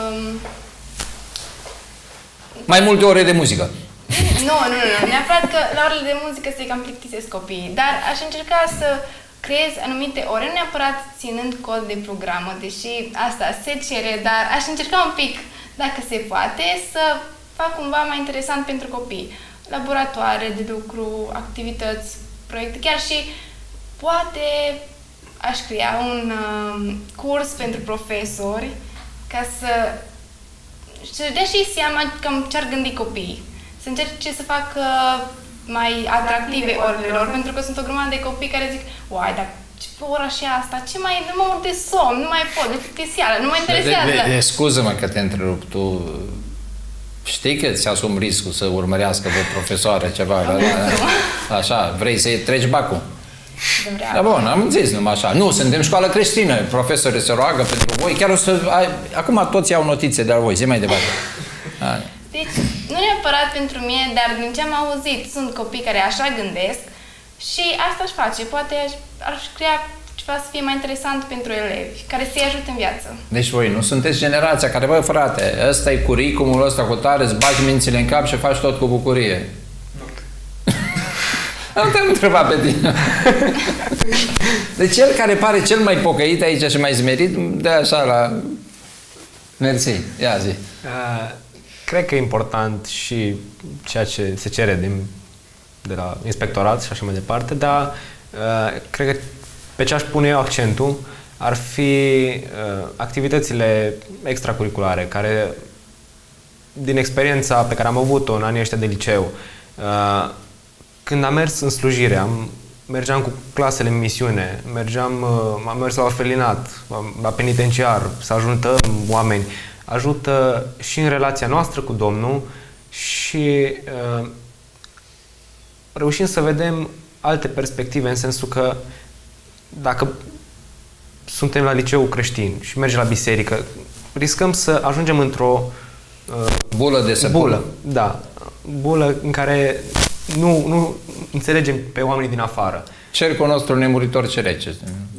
Mai multe ore de muzică. Nu, neapărat că la orele de muzică se cam plictisesc copiii, dar aș încerca să creez anumite ore, nu neapărat ținând cod de programă, deși asta se cere, dar aș încerca un pic, dacă se poate, să fac cumva mai interesant pentru copii. Laboratoare de lucru, activități, proiecte, chiar și poate aș crea un curs pentru profesori ca să-și dea și seama cam ce-ar gândi copiii. Să încerce să fac mai atractive orele lor, pentru că sunt o grămadă de copii care zic uai, dar ce pe ora și asta, ce mai, nu mă urc de somn, nu mai pot, de plictisială, nu mă interesează. Scuză-mă că te întrerup, tu știi că ți asumi riscul să urmărească de profesoară ceva, așa, vrei să-i treci bacul. Da, bun, am zis numai așa. Nu, suntem școală creștină, profesorii se roagă pentru voi, chiar o să... Acum toți iau notițe de la voi, zi mai departe. Deci, nu neapărat pentru mine, dar din ce am auzit, sunt copii care așa gândesc și asta aș face. Poate aș crea ceva să fie mai interesant pentru elevi, care să-i ajute în viață. Deci voi nu sunteți generația care, bă, frate, ăsta e curriculumul ăsta cu tare, îți bagi mințile în cap și faci tot cu bucurie. Nu te-am întrebat pe tine. Deci cel care pare cel mai pocăit aici și mai zmerit, dă așa la... Mersi, ia zi. Cred că e important și ceea ce se cere de la inspectorat și așa mai departe, dar cred că pe ce aș pune eu accentul ar fi activitățile extracurriculare, care, din experiența pe care am avut-o în anii ăștia de liceu, când am mers în slujire, mergeam cu clasele în misiune, am mers la orfelinat, la penitenciar, să ajutăm oameni. Ajută și în relația noastră cu Domnul și reușim să vedem alte perspective, în sensul că dacă suntem la liceu creștin și mergem la biserică, riscăm să ajungem într-o bulă de săpun. Bulă, da. Bulă în care nu înțelegem pe oamenii din afară. Cercul nostru nemuritor ce rece.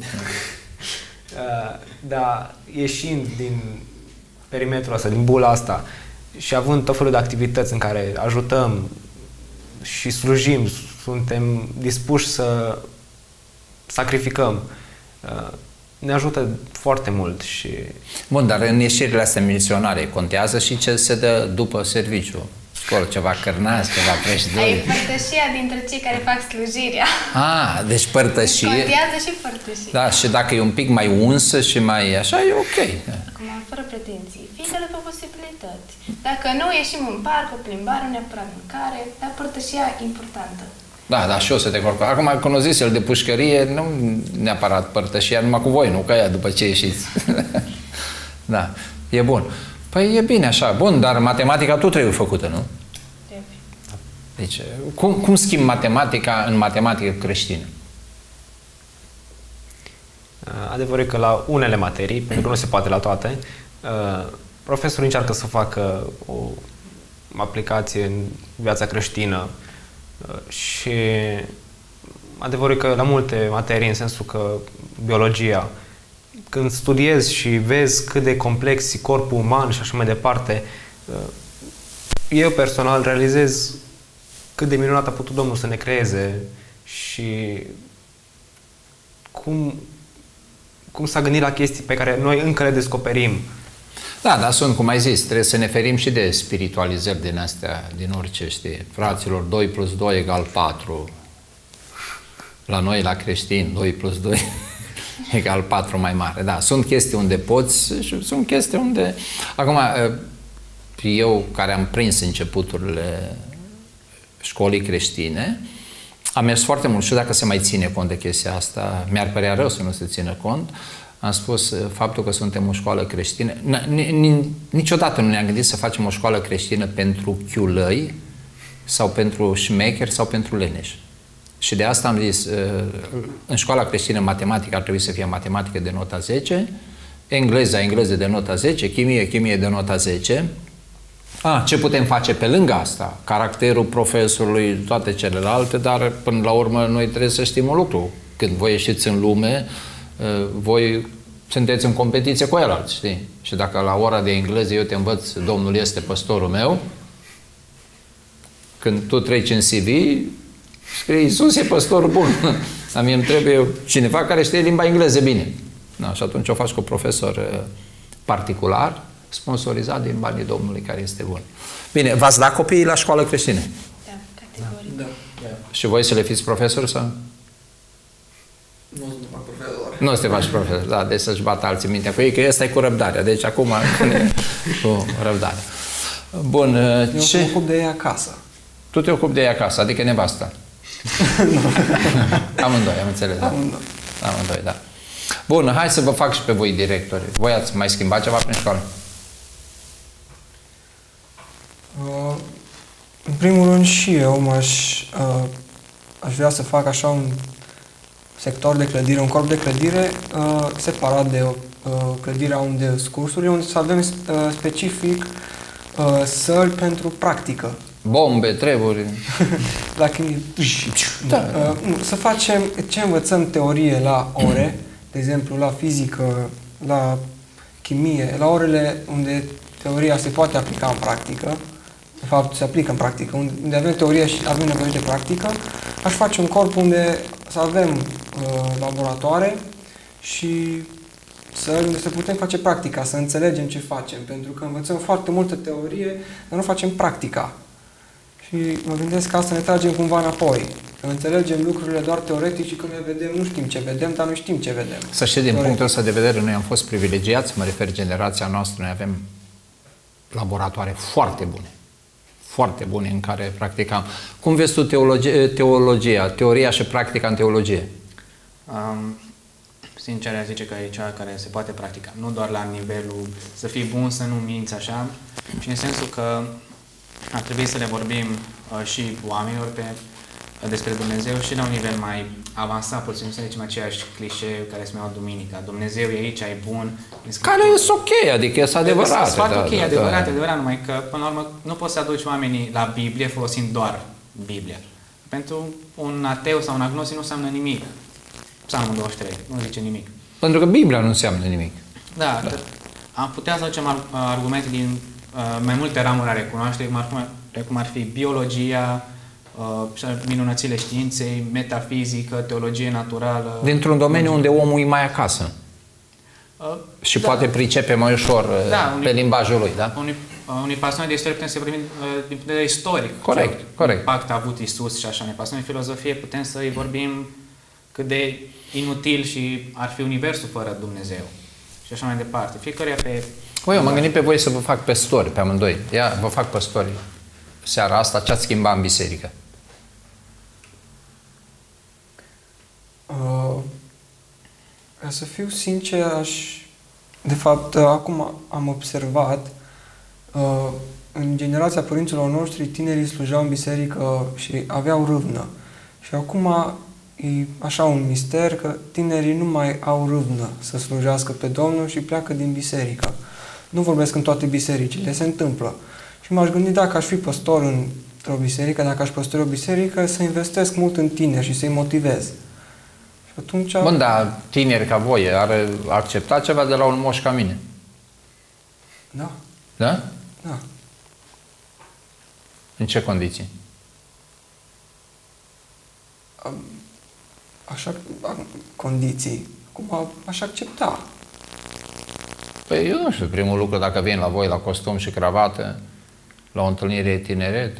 Da, ieșind din perimetrul ăsta, din bula asta și având tot felul de activități în care ajutăm și slujim, suntem dispuși să sacrificăm, ne ajută foarte mult și... Bun, dar în ieșirile astea misionare contează și ce se dă după serviciu? Acolo, ceva cărnați, ceva prăjdoi. Ai părtășia dintre cei care fac slujirea. Deci părtășie. Contează și părtășie. Da, și dacă e un pic mai unsă și mai așa, e ok. Acum, fără pretenții, fiecare pe posibilități. Dacă nu ieșim în parc, o plimbare, neapărat mâncare, dar părtășia e importantă. Da, și eu să te corp. Acum, când o zis el de pușcărie, nu neapărat părtășia, numai cu voi, nu ca ea după ce ieșiți. Da, e bun. Păi e bine așa, bun, dar matematica tot trebuie făcută, nu? Trebuie. Deci, cum schimbi matematica în matematică creștină? Adevărul e că la unele materii, pentru că nu se poate la toate, profesorul încearcă să facă o aplicație în viața creștină și adevărul e că la multe materii, în sensul că biologia, când studiezi și vezi cât de complex e corpul uman și așa mai departe, eu personal realizez cât de minunat a putut Domnul să ne creeze și cum s-a gândit la chestii pe care noi încă le descoperim. Da, dar sunt, cum ai zis, trebuie să ne ferim și de spiritualizări din astea, din orice, știi? Fraților, 2 plus 2 egal 4. La noi, la creștini, 2 plus 2. egal 4 mai mare. Da, sunt chestii unde poți și sunt chestii unde... Acum, eu care am prins începuturile școlii creștine, am mers foarte mult, și dacă se mai ține cont de chestia asta, mi-ar părea rău să nu se țină cont. Am spus faptul că suntem o școală creștină. Niciodată nu ne-am gândit să facem o școală creștină pentru chiulăi sau pentru șmecheri sau pentru leneși. Și de asta am zis, în școala creștină matematică ar trebui să fie matematică de nota 10, engleză de nota 10, chimie de nota 10. Ce putem face pe lângă asta? Caracterul profesorului, toate celelalte, dar până la urmă noi trebuie să știm un lucru. Când voi ieșiți în lume, voi sunteți în competiție cu el, știi? Și dacă la ora de engleză eu te învăț, Domnul este păstorul meu, când tu treci în CV, scrie Iisus e păstorul bun. Dar mie îmi trebuie cineva care știe limba engleză bine. Da, și atunci o faci cu profesor particular, sponsorizat din banii Domnului care este bun. Bine, v-ați dat copiii la școală creștină? Da, categoric. Da. Și voi să le fiți profesori sau? Nu sunt fac profesor. Nu să te faci profesor, da, deci să-și bată alții mintea cu ei, că ăsta e cu răbdarea, deci acum cu răbdare. Bun, Eu ce? mă ocup de ei acasă. Tu te ocupi de ea acasă, adică nevasta. Amândoi, am înțeles, da? Amândoi, da. Bun, hai să vă fac și pe voi directori. Voi ați mai schimbat ceva prin școală? În primul rând și eu aș vrea să fac așa un sector de clădire, un corp de clădire separat de clădirea unde sunt cursurile, unde să avem specific săli pentru practică. Bombe, treburi. Să facem ce învățăm teorie la ore, de exemplu la fizică, la chimie, la orele unde teoria se poate aplica în practică, de fapt se aplică în practică, unde avem teorie și avem nevoie de practică, aș face un corp unde să avem laboratoare și unde să putem face practica, să înțelegem ce facem, pentru că învățăm foarte multă teorie, dar nu facem practica. Și mă gândesc că asta ne tragem cumva înapoi. Că înțelegem lucrurile doar teoretic și când le vedem nu știm ce vedem, dar nu știm ce vedem. Să știi, din punctul ăsta de vedere, noi am fost privilegiați, mă refer generația noastră, noi avem laboratoare foarte bune. Foarte bune în care practicam. Cum vezi tu teologia, teoria și practica în teologie? Sincer, aș zice că e cea care se poate practica. Nu doar la nivelul să fii bun, să nu minți așa, și în sensul că ar trebui să le vorbim și oamenilor despre Dumnezeu și la un nivel mai avansat, puțin să zicem aceeași clișee care se mai duminica. Dumnezeu e aici, e bun. Care e ok, adică e adevărat. Sunt foarte ok, adevărat, numai că până la urmă nu poți să aduci oamenii la Biblie folosind doar Biblia. Pentru un ateu sau un agnostic nu înseamnă nimic. Psalmul 23, nu zice nimic. Pentru că Biblia nu înseamnă nimic. Da. Am putea să aducem argumente din mai multe ramuri ale cunoașterii, cum ar fi biologia, minunățile științei, metafizică, teologie naturală. Dintr-un domeniu unde omul e mai acasă. Și poate pricepe mai ușor pe limbajul lui, da? Unui pasionat de istorie putem să vorbim din punct de vedere istoric. Corect. Impact a avut Iisus și așa. Unui pasionat de filozofie putem să-i vorbim cât de inutil și ar fi universul fără Dumnezeu. Și așa mai departe. Fiecare pe... Eu m-am gândit pe voi să vă fac păstori, pe amândoi. Ia, vă fac păstori. Seara asta, ce ați schimbat în biserică? Ca să fiu sincer, de fapt, acum am observat, în generația părinților noștri, tinerii slujau în biserică și aveau râvnă. Și acum e așa un mister că tinerii nu mai au râvnă să slujească pe Domnul și pleacă din biserică. Nu vorbesc în toate bisericile, se întâmplă. Și m-aș gândi dacă aș fi păstor într-o biserică, dacă aș păstori o biserică, să investesc mult în tineri și să-i motivez. Și atunci... Bun, dar tineri ca voi, ar accepta ceva de la un moș ca mine? Da. Da? Da. În ce condiții? Așa, condiții. Cum aș accepta. Păi eu nu știu, primul lucru, dacă vin la voi la costum și cravată, la o întâlnire tineret,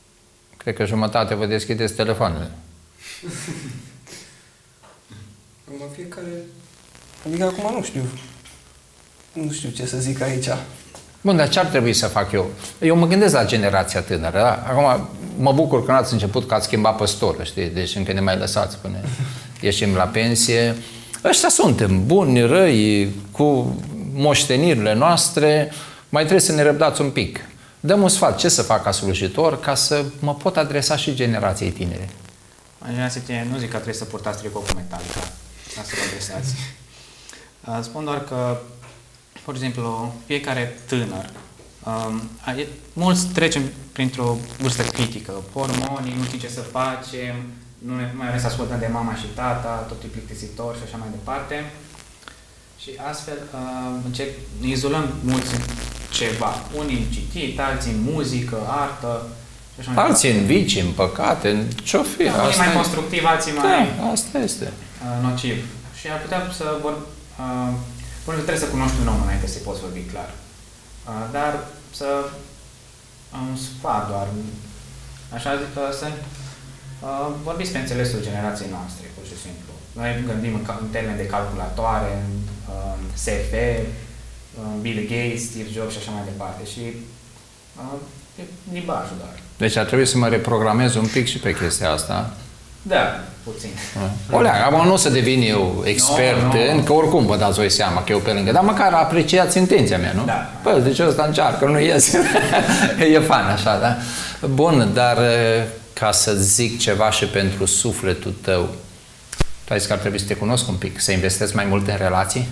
cred că jumătate vă deschideți telefoanele. Cum Acum fiecare... Adică acum nu știu ce să zic aici. Bun, dar ce ar trebui să fac eu? Eu mă gândesc la generația tânără, da? Acum mă bucur că n-ați început că ați schimbat păstorul, știi? Deci încă ne mai lăsați până ieșim la pensie. Ăștia suntem, buni, răi, cu moștenirile noastre, mai trebuie să ne răbdați un pic. Dăm un sfat, ce să fac ca slujitor, ca să mă pot adresa și generației tinere. Generația tinere nu zic că trebuie să purtați tricou cu Metallica, ca să vă adresați. Spun doar că, pur și simplu, fiecare tânăr, mulți trecem printr-o vârstă critică, hormonii, nu știm ce să facem, nu ne mai vrem să ascultăm de mama și tata, tot e plictisitor și așa mai departe. Și astfel ne izolăm mulți în ceva. Unii în citit, alții în muzică, artă și așa mai alții în vicii, în păcate, în ce-o fi. Da, unii mai constructiv, alții mai asta este. Nociv. Și ar putea să trebuie să cunoști un om înainte să poți vorbi clar. Dar să un sfat doar, așa zic, să vorbiți pe înțelesul generației noastre, pur și simplu. Noi gândim în termeni de calculatoare, în SF, Bill Gates, Steve Jobs și așa mai departe. Și limbajul doar. Deci ar trebui să mă reprogramez un pic și pe chestia asta. Da, puțin. Olea, acum nu o să devin eu expert în, că oricum vă dați voi seama că eu pe lângă, dar măcar apreciați intenția mea, nu? Da. Păi, deci ăsta încearcă, nu ies. E fan așa, da? Bun, dar ca să zic ceva și pentru sufletul tău, tu ai zis că ar trebui să te cunosc un pic, să investezi mai mult în relații?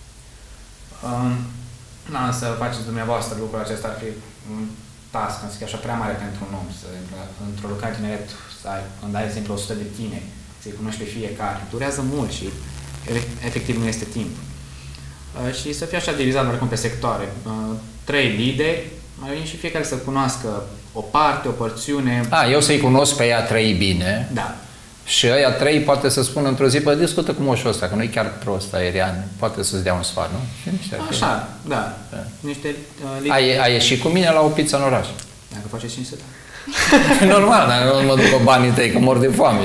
Să faceți dumneavoastră lucrul acesta ar fi un task, să zic așa, prea mare pentru un om. Într-o lucrare tineret, când ai, de exemplu, 100 de tine, să-i cunoști pe fiecare, durează mult și efectiv nu este timp. Și să fie așa divizat oricum pe sectoare. 3 lideri, și fiecare să cunoască o parte, o porțiune. Eu să-i cunosc pe ea 3 bine. Da. Și ăia 3 poate să spună într-o zi, discută cu moșul ăsta, că nu e chiar prost aerian, poate să-ți dea un sfat, nu? Așa, da. Niște ai ieșit cu mine la o pizza în oraș? Dacă faceți 500. Normal, dar nu mă duc cu banii tăi, că mor de foame.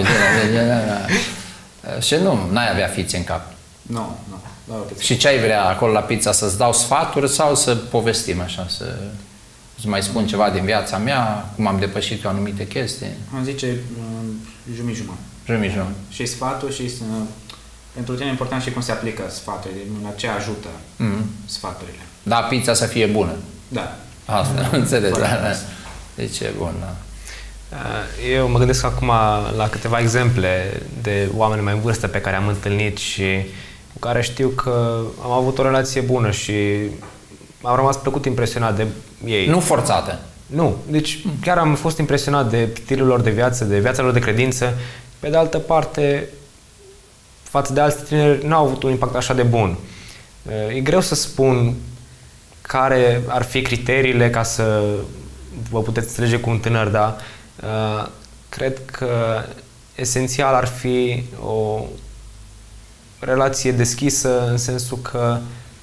Și n-ai avea fițe în cap. Nu, doar o pizza. Și ce ai vrea acolo la pizza, să-ți dau sfaturi sau să povestim așa, să mai spun ceva din viața mea, cum am depășit eu anumite chestii? Am zice jumătate. Jumătate. Și sfatul și pentru tine e important și cum se aplică sfaturile, la ce ajută sfaturile. Da, pizza să fie bună. Da. Asta, înțeles. Deci e bun, da. Eu mă gândesc acum la câteva exemple de oameni mai în vârstă pe care am întâlnit și cu care știu că am avut o relație bună și am rămas plăcut impresionat de ei. Nu forțată. Nu. Deci chiar am fost impresionat de stilul lor de viață, de viața lor de credință. Pe de altă parte, față de alți tineri, n-au avut un impact așa de bun. E greu să spun care ar fi criteriile ca să vă puteți înțelege cu un tânăr, dar cred că esențial ar fi o relație deschisă în sensul că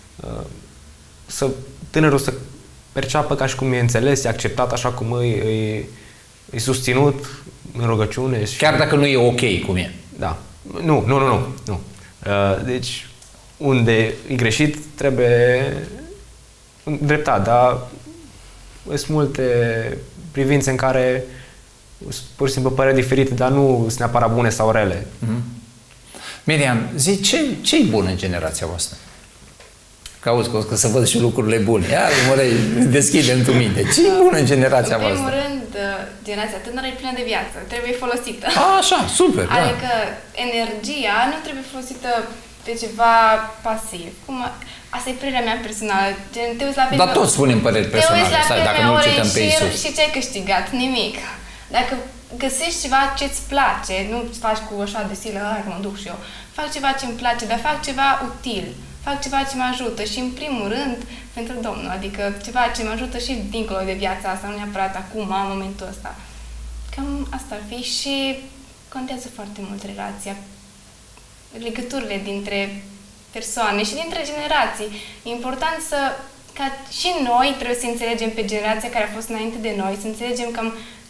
tânărul să perceapă ca și cum e înțeles, e acceptat așa cum e susținut în rugăciune. Și... Chiar dacă nu e ok cum e. Da. Nu. Deci, unde e greșit, trebuie dreptat, dar sunt multe privințe în care pur și simplu pare diferite, dar nu sunt neapărat bune sau rele. Miriam, zi, ce-i bun în generația voastră? Că auzi, că să văd și lucrurile bune. Iar deschide-mi tu minte. Ce-i bun în generația voastră? În primul rând, generația tânără e plină de viață. Trebuie folosită. Așa, super. Adică energia nu trebuie folosită pe ceva pasiv. Asta e părerea mea personală. Te uiți la Facebook. Dar toți spunem păreri personale. Stai, dacă nu-l cităm pe Iisus. Și ce ai câștigat? Nimic. Dacă găsești ceva ce-ți place, nu faci cu așa de silă, hai că mă duc și eu. Fac ceva ce-mi place, dar fac ceva util. Fac ceva ce mă ajută și, în primul rând, pentru Domnul. Adică ceva ce mă ajută și dincolo de viața asta, nu neapărat acum, în momentul ăsta. Cam asta ar fi și contează foarte mult relația. Legăturile dintre persoane și dintre generații. E important ca și noi trebuie să înțelegem pe generația care a fost înainte de noi, să înțelegem cam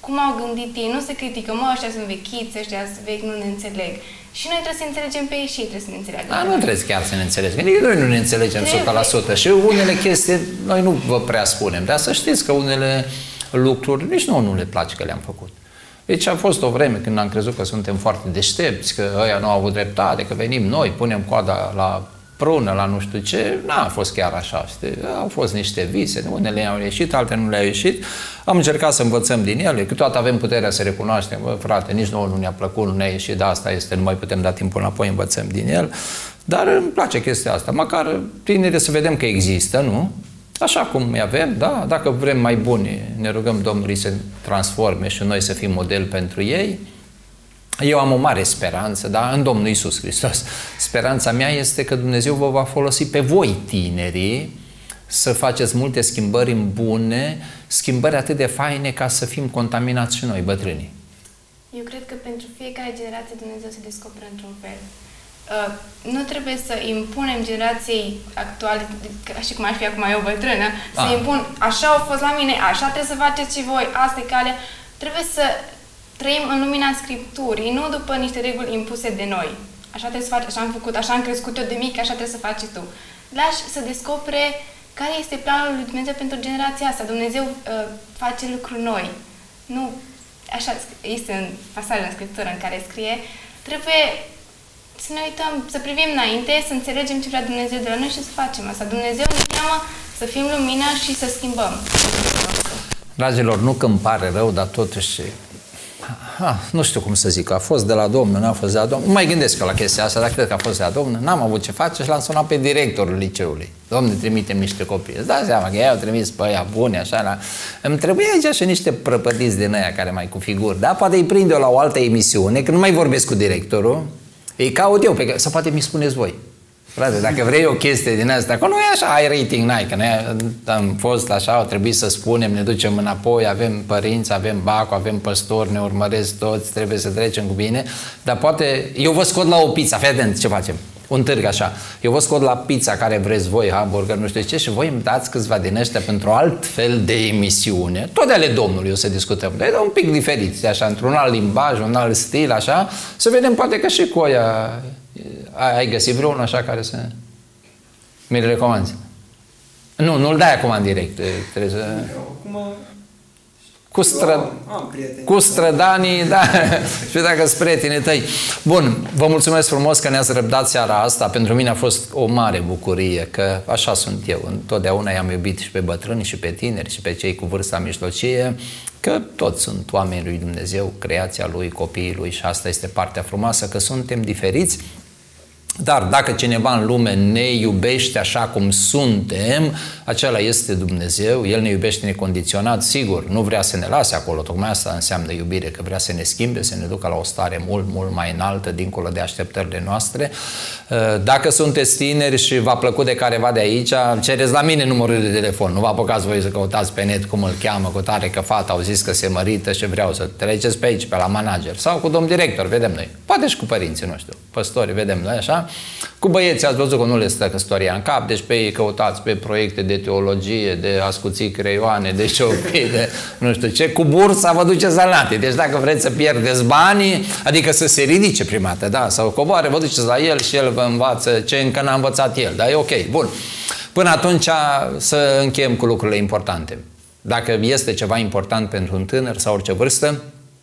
cum au gândit ei, nu se critică, mă, ăștia sunt vechiți, ăștia sunt vechi, nu ne înțeleg. Și noi trebuie să înțelegem pe ei și ei trebuie să ne înțeleagă. Da, nu trebuie chiar să ne înțelegem. Adică noi nu ne înțelegem 100%. Și unele chestii noi nu vă prea spunem. Dar să știți că unele lucruri nici nouă nu le place că le-am făcut. Deci a fost o vreme când am crezut că suntem foarte deștepți, că ăia nu au avut dreptate, că venim noi, punem coada la prună, la nu știu ce. N-a fost chiar așa. Știi? Au fost niște vise, unele le-au ieșit, altele nu le-au ieșit. Am încercat să învățăm din ele, că toată avem puterea să recunoaștem. Bă, frate, nici nouă nu ne-a plăcut, nu ne-a ieșit, dar asta este, nu mai putem da timpul înapoi, învățăm din el. Dar îmi place chestia asta. Măcar tinerii să vedem că există, nu? Așa cum îi avem, da? Dacă vrem mai buni, ne rugăm Domnului să transforme și noi să fim model pentru ei. Eu am o mare speranță, da? În Domnul Iisus Hristos. Speranța mea este că Dumnezeu vă va folosi pe voi, tinerii, să faceți multe schimbări în bune, schimbări atât de faine ca să fim contaminați și noi, bătrânii. Eu cred că pentru fiecare generație Dumnezeu se descoperă într-un fel. Nu trebuie să impunem generației actuale, așa cum ar fi acum eu bătrână, să impun, așa au fost la mine, așa trebuie să faceți și voi, asta e calea. Trebuie să trăim în lumina Scripturii, nu după niște reguli impuse de noi. Așa trebuie să faci, așa am făcut, așa am crescut eu de mic, așa trebuie să faci tu. Lași să descopere care este planul lui Dumnezeu pentru generația asta. Dumnezeu face lucruri noi. Nu, așa este în pasajul în Scriptură în care scrie, trebuie să ne uităm, să privim înainte, să înțelegem ce vrea Dumnezeu de la noi și să facem asta. Dumnezeu ne cheamă să fim lumină și să schimbăm. Dragilor, nu că îmi pare rău, dar totuși, nu știu cum să zic, a fost de la Domnul, n-a fost de la Domnul. Nu mai gândesc la chestia asta, dar cred că a fost de la Domnul. N-am avut ce face și l-am sunat pe directorul liceului. Dom'le, trimitem niște copii. Îți dați seama că ei au trimis pe aia bune, așa, la... Îmi trebuie aici și niște prăpădiți din aia care mai cu figuri, da? Poate îi prind eu la o altă emisiune, că nu mai vorbesc cu directorul, îi caut eu, sau poate mi spuneți voi. Frate, dacă vrei o chestie din asta, că nu e așa, ai rating, n-ai, că noi am fost așa, au trebuit să spunem, ne ducem înapoi, avem părinți, avem bacu, avem păstori, ne urmăresc toți, trebuie să trecem cu bine, dar poate, eu vă scot la o pizza, fii atent ce facem, un târg așa, eu vă scot la pizza care vreți voi, hamburger, nu știu ce, și voi îmi dați câțiva din ăștia pentru alt fel de emisiune, tot de ale Domnului o să discutăm, dar un pic diferit, așa, într-un alt limbaj, un alt stil, așa, să vedem poate că și cu aia. Ai găsit vreunul așa care să mi-l recomanzi? Nu, nu-l dai acum în direct. Trebuie să... Cu strădanii, da, și dacă sunt prietenii tăi. Bun, vă mulțumesc frumos că ne-ați răbdat seara asta. Pentru mine a fost o mare bucurie, că așa sunt eu. Întotdeauna i-am iubit și pe bătrâni, și pe tineri, și pe cei cu vârsta mijlocie, că toți sunt oamenii lui Dumnezeu, creația lui, copiii lui, și asta este partea frumoasă, că suntem diferiți. Dar dacă cineva în lume ne iubește așa cum suntem, acela este Dumnezeu, El ne iubește necondiționat, sigur, nu vrea să ne lase acolo, tocmai asta înseamnă iubire, că vrea să ne schimbe, să ne ducă la o stare mult, mult mai înaltă, dincolo de așteptările noastre. Dacă sunteți tineri și v-a plăcut de careva de aici, cereți la mine numărul de telefon, nu vă apucați voi să căutați pe net cum îl cheamă, cu tare că fata au zis că se mărită și vreau să treceți pe aici, pe la manager, sau cu domn director, vedem noi, poate și cu părinții, nu știu, păstori, vedem noi, așa. Cu băieții ați văzut că nu le stă căsătoria în cap, deci pe ei căutați pe proiecte de teologie, de ascuții creioane, de ciopii, de nu știu ce, cu bursa vă duceți la nate. Deci dacă vreți să pierdeți banii, adică să se ridice prima dată, da, sau coboare, vă duceți la el și el vă învață ce încă n-a învățat el, da, e ok, bun. Până atunci să încheiem cu lucrurile importante. Dacă este ceva important pentru un tânăr sau orice vârstă,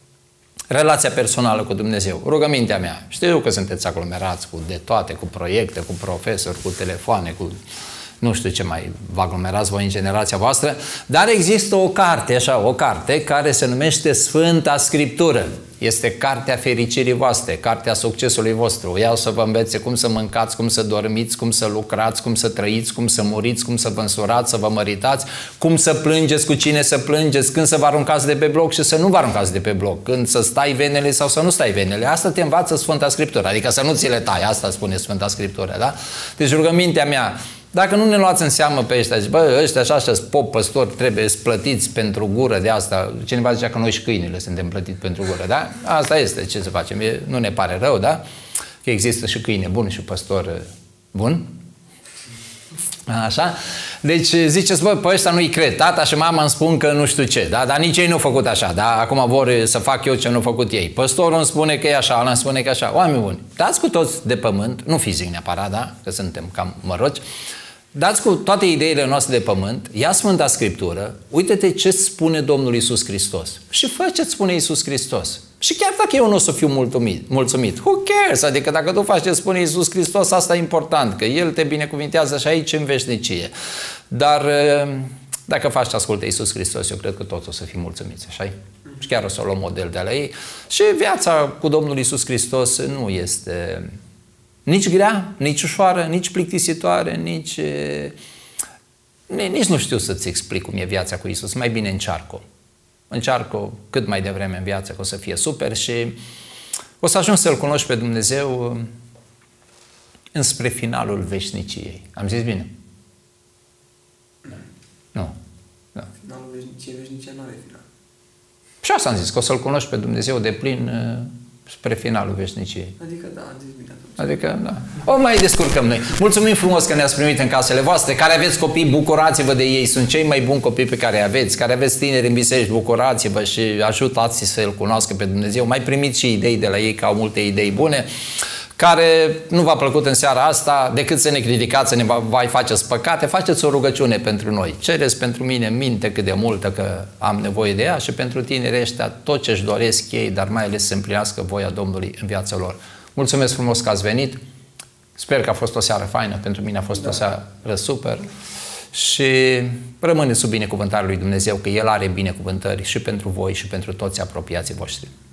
relația personală cu Dumnezeu. Rugămintea mea. Știu că sunteți aglomerați cu de toate, cu proiecte, cu profesori, cu telefoane, cu nu știu ce mai vă aglomerați voi în generația voastră, dar există o carte, așa, o carte care se numește Sfânta Scriptură. Este cartea fericirii voastre, cartea succesului vostru. Ea o să vă învețe cum să mâncați, cum să dormiți, cum să lucrați, cum să trăiți, cum să muriți, cum să vă însurați, să vă măritați, cum să plângeți, cu cine să plângeți, când să vă aruncați de pe bloc și să nu vă aruncați de pe bloc, când să stai venele sau să nu stai venele. Asta te învață Sfânta Scriptură, adică să nu ți le tai, asta spune Sfânta Scriptură, da? Deci rugămintea mea, dacă nu ne luați în seamă pe ăștia, zici, bă, ăștia așa pop păstori, trebuie plătiți pentru gură de asta. Cineva zicea că noi și câinile suntem plătiți pentru gură, da? Asta este, ce să facem? Nu ne pare rău, da? Că există și câine buni și păstori buni. Așa? Deci ziceți, bă, pe ăștia nu-i cred. Tata și mama îmi spun că nu știu ce, da? Dar nici ei nu au făcut așa, da? Acum vor să fac eu ce nu au făcut ei. Păstorul îmi spune că e așa, ăla îmi spune că e așa. Oameni buni, dați cu toți de pământ, nu fizic neapărat, da? Că suntem cam măroci. Dați cu toate ideile noastre de pământ, ia Sfânta Scriptură, uite-te ce spune Domnul Iisus Hristos. Și fă ce-ți spune Iisus Hristos. Și chiar dacă eu nu o să fiu mulțumit, who cares? Adică dacă tu faci ce spune Iisus Hristos, asta e important, că El te binecuvintează și aici în veșnicie. Dar dacă faci ce ascultă Iisus Hristos, eu cred că toți o să fim mulțumiți, așa-i? Și chiar o să luăm model de la ei. Și viața cu Domnul Iisus Hristos nu este nici grea, nici ușoară, nici plictisitoare, nici nu știu să-ți explic cum e viața cu Iisus. Mai bine încearcă-o. Încearcă-o cât mai devreme în viață, că o să fie super și o să ajungi să-L cunoști pe Dumnezeu înspre finalul veșniciei. Am zis bine? Nu. Finalul veșniciei, veșnicia nu are final. Și asta am zis, că o să-L cunoști pe Dumnezeu de plin spre finalul veșniciei. Adică da, am zis bine atunci. Adică, da. O mai descurcăm noi. Mulțumim frumos că ne-ați primit în casele voastre. Care aveți copii, bucurați-vă de ei. Sunt cei mai buni copii pe care aveți. Care aveți tineri în biserici, bucurați-vă și ajutați-i să-L cunoască pe Dumnezeu. Mai primiți și idei de la ei, că au multe idei bune. Care nu v-a plăcut în seara asta, decât să ne criticați, să ne vai faceți păcate, faceți o rugăciune pentru noi. Cereți pentru mine minte cât de multă, că am nevoie de ea, și pentru tinerii ăștia tot ce-și doresc ei, dar mai ales să împlinească voia Domnului în viața lor. Mulțumesc frumos că ați venit. Sper că a fost o seară faină. Pentru mine a fost o seară super. Și rămâneți sub binecuvântarea lui Dumnezeu, că El are binecuvântări și pentru voi și pentru toți apropiații voștri.